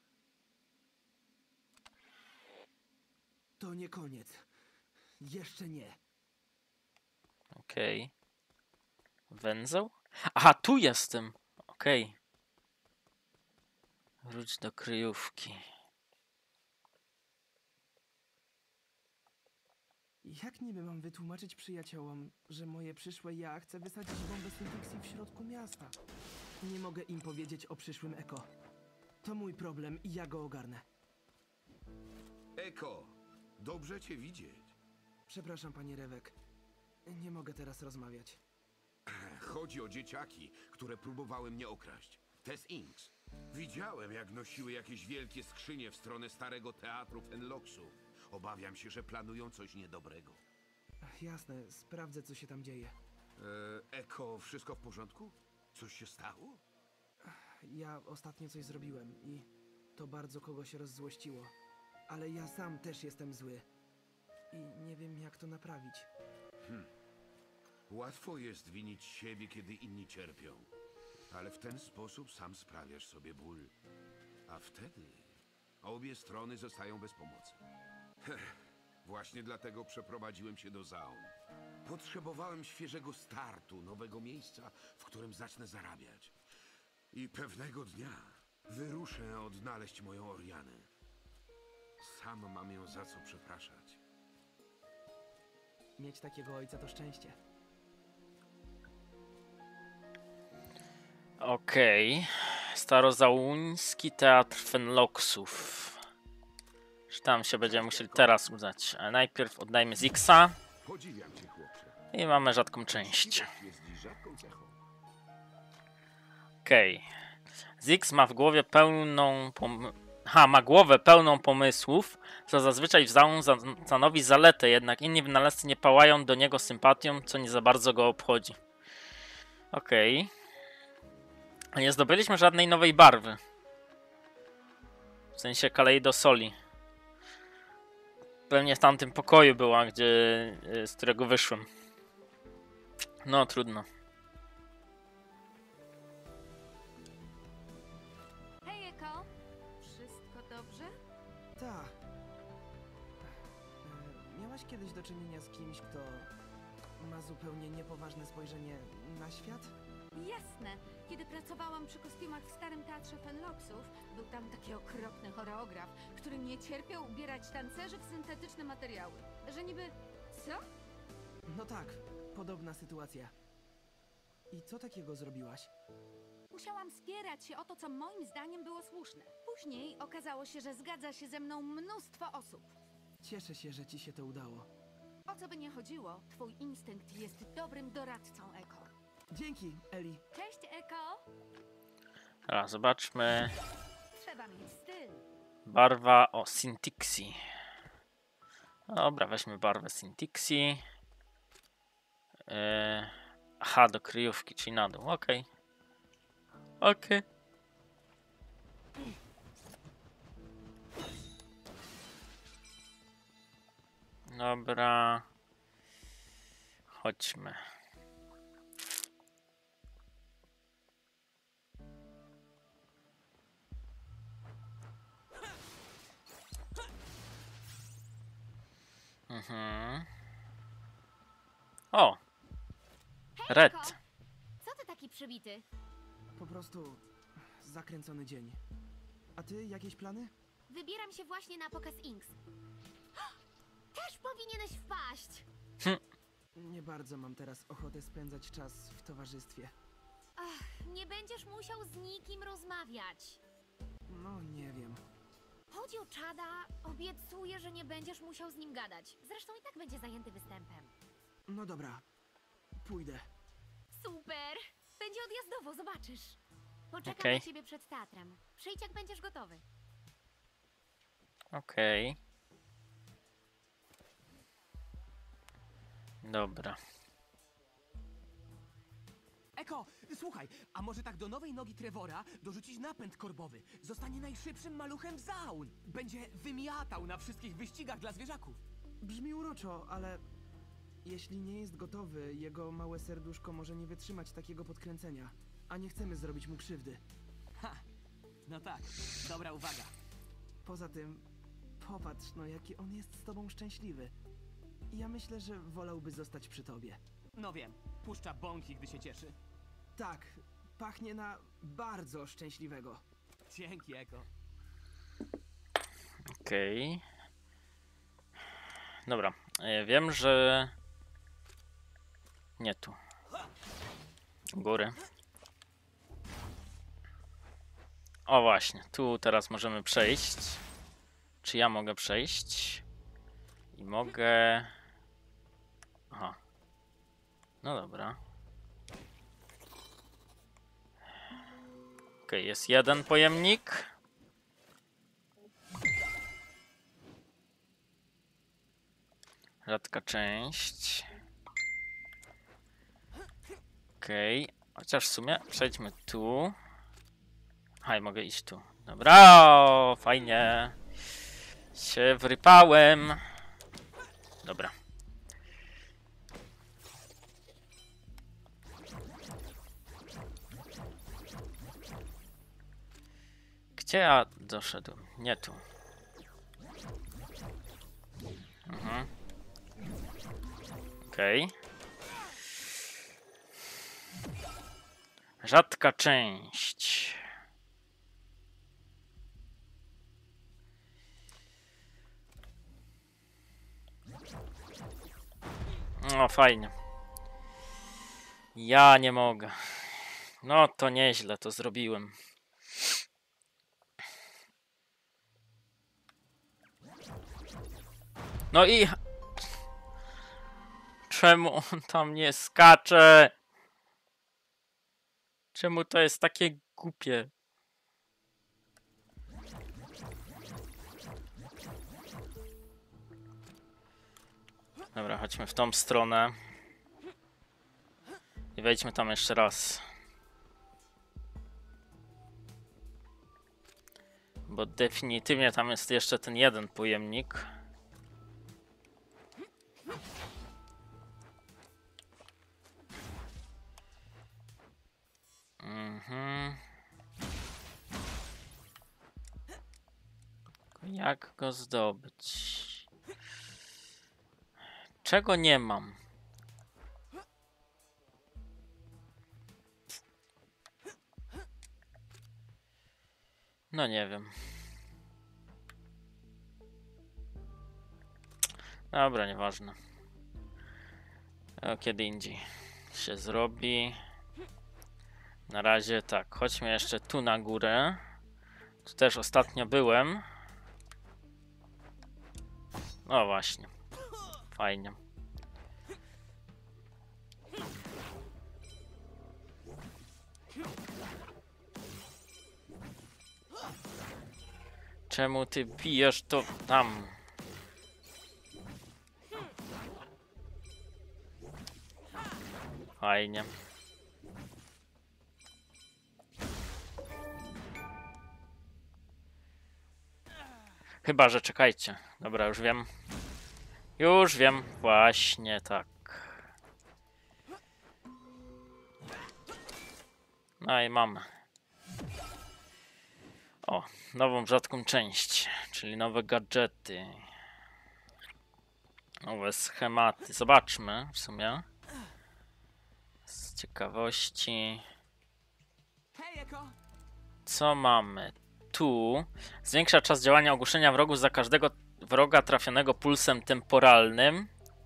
C: To nie koniec. Jeszcze nie.
A: Okej. Okay. Węzeł? Aha, tu jestem. Okej. Okay. Wróć do kryjówki.
C: Jak niby mam wytłumaczyć przyjaciołom, że moje przyszłe ja chce wysadzić bombę Syntyxi w środku miasta? Nie mogę im powiedzieć o przyszłym Eko. To mój problem i ja go ogarnę.
D: Eko, dobrze cię widzieć.
C: Przepraszam, panie Rewek. Nie mogę teraz rozmawiać.
D: Chodzi o dzieciaki, które próbowały mnie okraść. Tess Inks. Widziałem, jak nosiły jakieś wielkie skrzynie w stronę starego teatru Fenloxu. Obawiam się, że planują coś niedobrego.
C: Jasne, sprawdzę, co się tam dzieje.
D: E, Eko, wszystko w porządku? Coś się stało?
C: Ja ostatnio coś zrobiłem i to bardzo kogoś rozzłościło. Ale ja sam też jestem zły. I nie wiem, jak to naprawić.
D: Hmm. Łatwo jest winić siebie, kiedy inni cierpią. Ale w ten sposób sam sprawiasz sobie ból. A wtedy obie strony zostają bez pomocy. Właśnie dlatego przeprowadziłem się do Zaun. Potrzebowałem świeżego startu, nowego miejsca, w którym zacznę zarabiać. I pewnego dnia wyruszę odnaleźć moją Orianę. Sam mam ją za co przepraszać.
C: Mieć takiego ojca to szczęście.
A: Okej. Okay. Starozauński Teatr Fenloxów. Czy tam się będziemy musieli teraz udać. Ale najpierw oddajmy Zixa.
D: Podziwiam cię, chłopcze.
A: I mamy rzadką część. Okej. Okay. Zix ma w głowie pełną pom... Ha, ma głowę pełną pomysłów, co zazwyczaj w Zaun stanowi zaletę, jednak inni wynalazcy nie pałają do niego sympatią, co nie za bardzo go obchodzi. Okej. Okay. Nie zdobyliśmy żadnej nowej barwy. W sensie kaleidosoli. Pewnie w tamtym pokoju była, gdzie, z którego wyszłem. No, trudno.
B: Hej, Eko. Wszystko dobrze?
C: Tak. E, miałaś kiedyś do czynienia z kimś, kto ma zupełnie niepoważne spojrzenie na świat?
B: Jasne. Kiedy pracowałam przy kostiumach w Starym Teatrze Fenloxów, był tam taki okropny choreograf, który nie cierpiał ubierać tancerzy w syntetyczne materiały. Że niby... Co?
C: No tak, podobna sytuacja. I co takiego zrobiłaś?
B: Musiałam spierać się o to, co moim zdaniem było słuszne. Później okazało się, że zgadza się ze mną mnóstwo osób.
C: Cieszę się, że ci się to udało.
B: O co by nie chodziło, twój instynkt jest dobrym doradcą, Eko.
C: Dzięki, Eli.
B: Cześć, Eko!
A: Teraz zobaczmy.
B: Trzeba mieć styl.
A: Barwa, o, Syntixi. Dobra, weźmy barwę Syntixi. Yy, aha, do kryjówki, czyli na dół, okej. Okay. Okej. Okay. Dobra. Chodźmy. Mhm. O! Red.
I: Eko, co ty taki przybity?
C: Po prostu zakręcony dzień. A ty jakieś plany?
I: Wybieram się właśnie na pokaz Inks. Też powinieneś wpaść.
C: Nie bardzo mam teraz ochotę spędzać czas w towarzystwie.
I: Ach, nie będziesz musiał z nikim rozmawiać.
C: No, nie wiem.
I: Chodź o Chada, obiecuję, że nie będziesz musiał z nim gadać. Zresztą i tak będzie zajęty występem.
C: No dobra, pójdę.
I: Super! Będzie odjazdowo, zobaczysz. Poczekam
A: Okej.
I: na ciebie przed teatrem. Przyjdź, jak będziesz gotowy.
A: Okej. Okay. Dobra.
G: Eko, słuchaj, a może tak do nowej nogi Trevora dorzucić napęd korbowy? Zostanie najszybszym maluchem w Zaun. Będzie wymiatał na wszystkich wyścigach dla zwierzaków.
C: Brzmi uroczo, ale jeśli nie jest gotowy, jego małe serduszko może nie wytrzymać takiego podkręcenia, a nie chcemy zrobić mu krzywdy.
G: Ha, no tak, dobra uwaga.
C: Poza tym, popatrz, no jaki on jest z tobą szczęśliwy. Ja myślę, że wolałby zostać przy tobie.
G: No wiem, puszcza bąki, gdy się cieszy.
C: Tak, pachnie na bardzo szczęśliwego.
G: Dzięki, Eko.
A: Okej. Okay. Dobra, ja wiem, że... Nie tu. Góry. O właśnie, tu teraz możemy przejść. Czy ja mogę przejść? I mogę... Aha. No dobra. Ok, jest jeden pojemnik. Rzadka część. Okej, okay. Chociaż w sumie przejdźmy tu. Haj, mogę iść tu. Dobra, o, fajnie. Się wrypałem. Dobra. Gdzie ja doszedłem? Nie tu. Mhm. Okej. Okay. Rzadka część. No fajnie. Ja nie mogę. No to nieźle to zrobiłem. No i... Czemu on tam nie skacze? Czemu to jest takie głupie? Dobra, chodźmy w tą stronę. I wejdźmy tam jeszcze raz. Bo definitywnie tam jest jeszcze ten jeden pojemnik. Mhm. Jak go zdobyć? Czego nie mam? No nie wiem. Dobra, nieważne. O, kiedy indziej się zrobi. Na razie tak, chodźmy jeszcze tu na górę. Tu też ostatnio byłem. No właśnie. Fajnie. Czemu ty bijesz to tam? Fajnie. Chyba, że czekajcie. Dobra, już wiem. Już wiem. Właśnie tak. No i mamy. O, nową rzadką część, czyli nowe gadżety. Nowe schematy. Zobaczmy w sumie. Z ciekawości.
G: Hej, Eko!
A: Co mamy tu? Zwiększa czas działania ogłuszenia wrogu za każdego wroga trafionego pulsem temporalnym.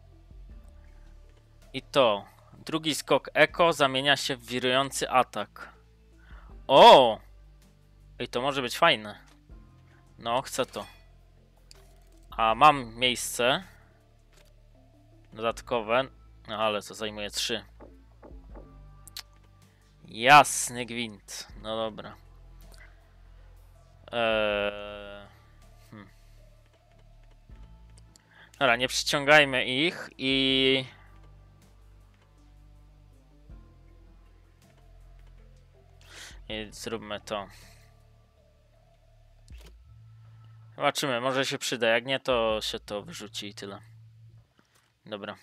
A: I to. Drugi skok Eko zamienia się w wirujący atak. O! I to może być fajne. No, chcę to. A mam miejsce dodatkowe. No ale to zajmuje trzy. Jasny gwint. No dobra. Eee... Hmm. Dobra, nie przyciągajmy ich i... I zróbmy to. Zobaczymy, może się przyda. Jak nie, to się to wyrzuci i tyle. Dobra.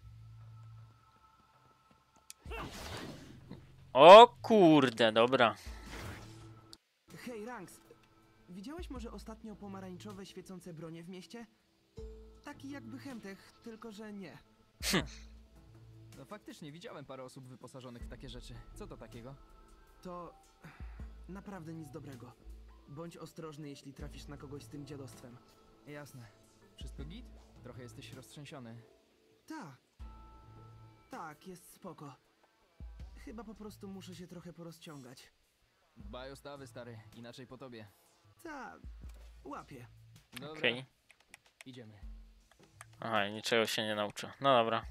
A: O kurde, dobra.
C: Hej, Ranks, widziałeś może ostatnio pomarańczowe świecące bronie w mieście? Taki jakby Chemtech, tylko że nie.
E: No faktycznie, widziałem parę osób wyposażonych w takie rzeczy. Co to takiego?
C: To naprawdę nic dobrego. Bądź ostrożny, jeśli trafisz na kogoś z tym dziadostwem.
E: Jasne. Wszystko git? Trochę jesteś roztrzęsiony.
C: Tak. Tak, jest spoko. Chyba po prostu muszę się trochę porozciągać.
E: Dbaj o stawy, stary. Inaczej po tobie.
C: Tak, łapię.
E: Dobra.
A: Okej.
E: Idziemy.
A: Aha, niczego się nie nauczę. No dobra.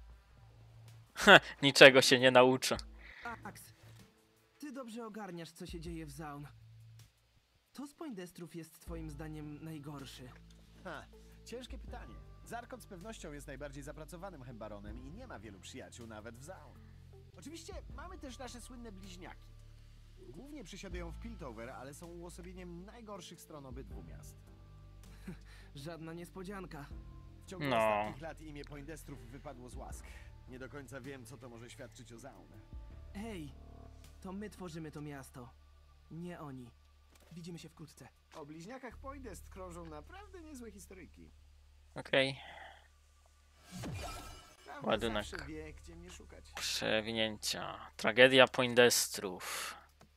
A: Niczego się nie nauczę.
C: Ax, ty dobrze ogarniasz, co się dzieje w Zaun. To z Poindestrów jest twoim zdaniem najgorszy.
J: Ha, ciężkie pytanie. Zarkot z pewnością jest najbardziej zapracowanym hembaronem i nie ma wielu przyjaciół nawet w Zaun. Oczywiście mamy też nasze słynne bliźniaki. Głównie przesiadują w Piltover, ale są uosobieniem najgorszych stron obydwu miast.
C: Żadna niespodzianka.
J: W ciągu
A: No.
J: ostatnich lat imię Poindestrów wypadło z łask. Nie do końca wiem, co to może świadczyć o Zaun.
C: Hej, to my tworzymy to miasto. Nie oni. Widzimy się wkrótce.
J: O bliźniakach Poindest krążą naprawdę niezłe historyjki.
A: Okej.
J: Prawda
A: Ładunek.
J: zawsze wie, gdzie mnie szukać.
A: Przewinięcia. Tragedia Poindestrów.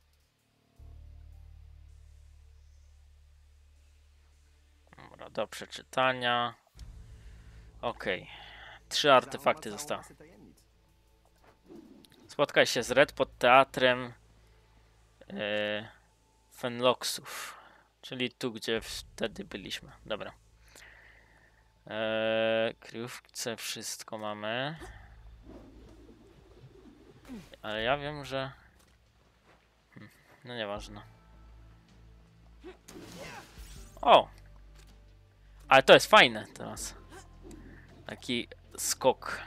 A: Dobra, do przeczytania. Okej. Trzy artefakty
J: Zaun ma całą
A: zostały.
J: masę tajemnic.
A: Spotkaj się z Red pod teatrem e, Fenloxów. Czyli tu, gdzie wtedy byliśmy. Dobra. E, kryjówce wszystko mamy. Ale ja wiem, że... Hmm, no nieważne. O! Ale to jest fajne teraz. Taki skok.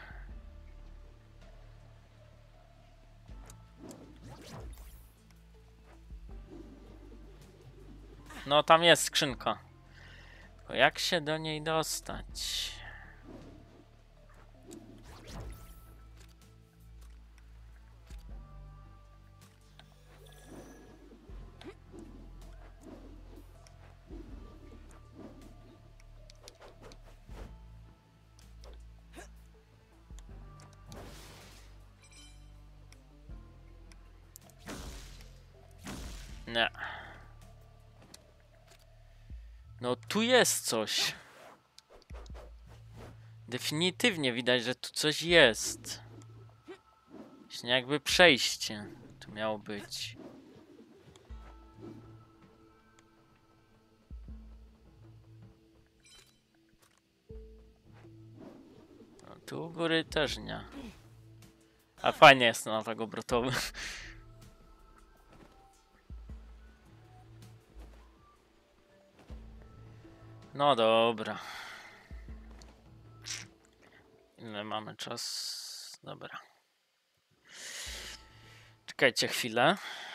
A: No tam jest skrzynka. Tylko jak się do niej dostać? Nie. No tu jest coś. Definitywnie widać, że tu coś jest. Właśnie jakby przejście tu miało być. No, tu u góry też nie. A fajnie jest ten atak obrotowy. No dobra. Ile mamy czas? Dobra. Czekajcie chwilę.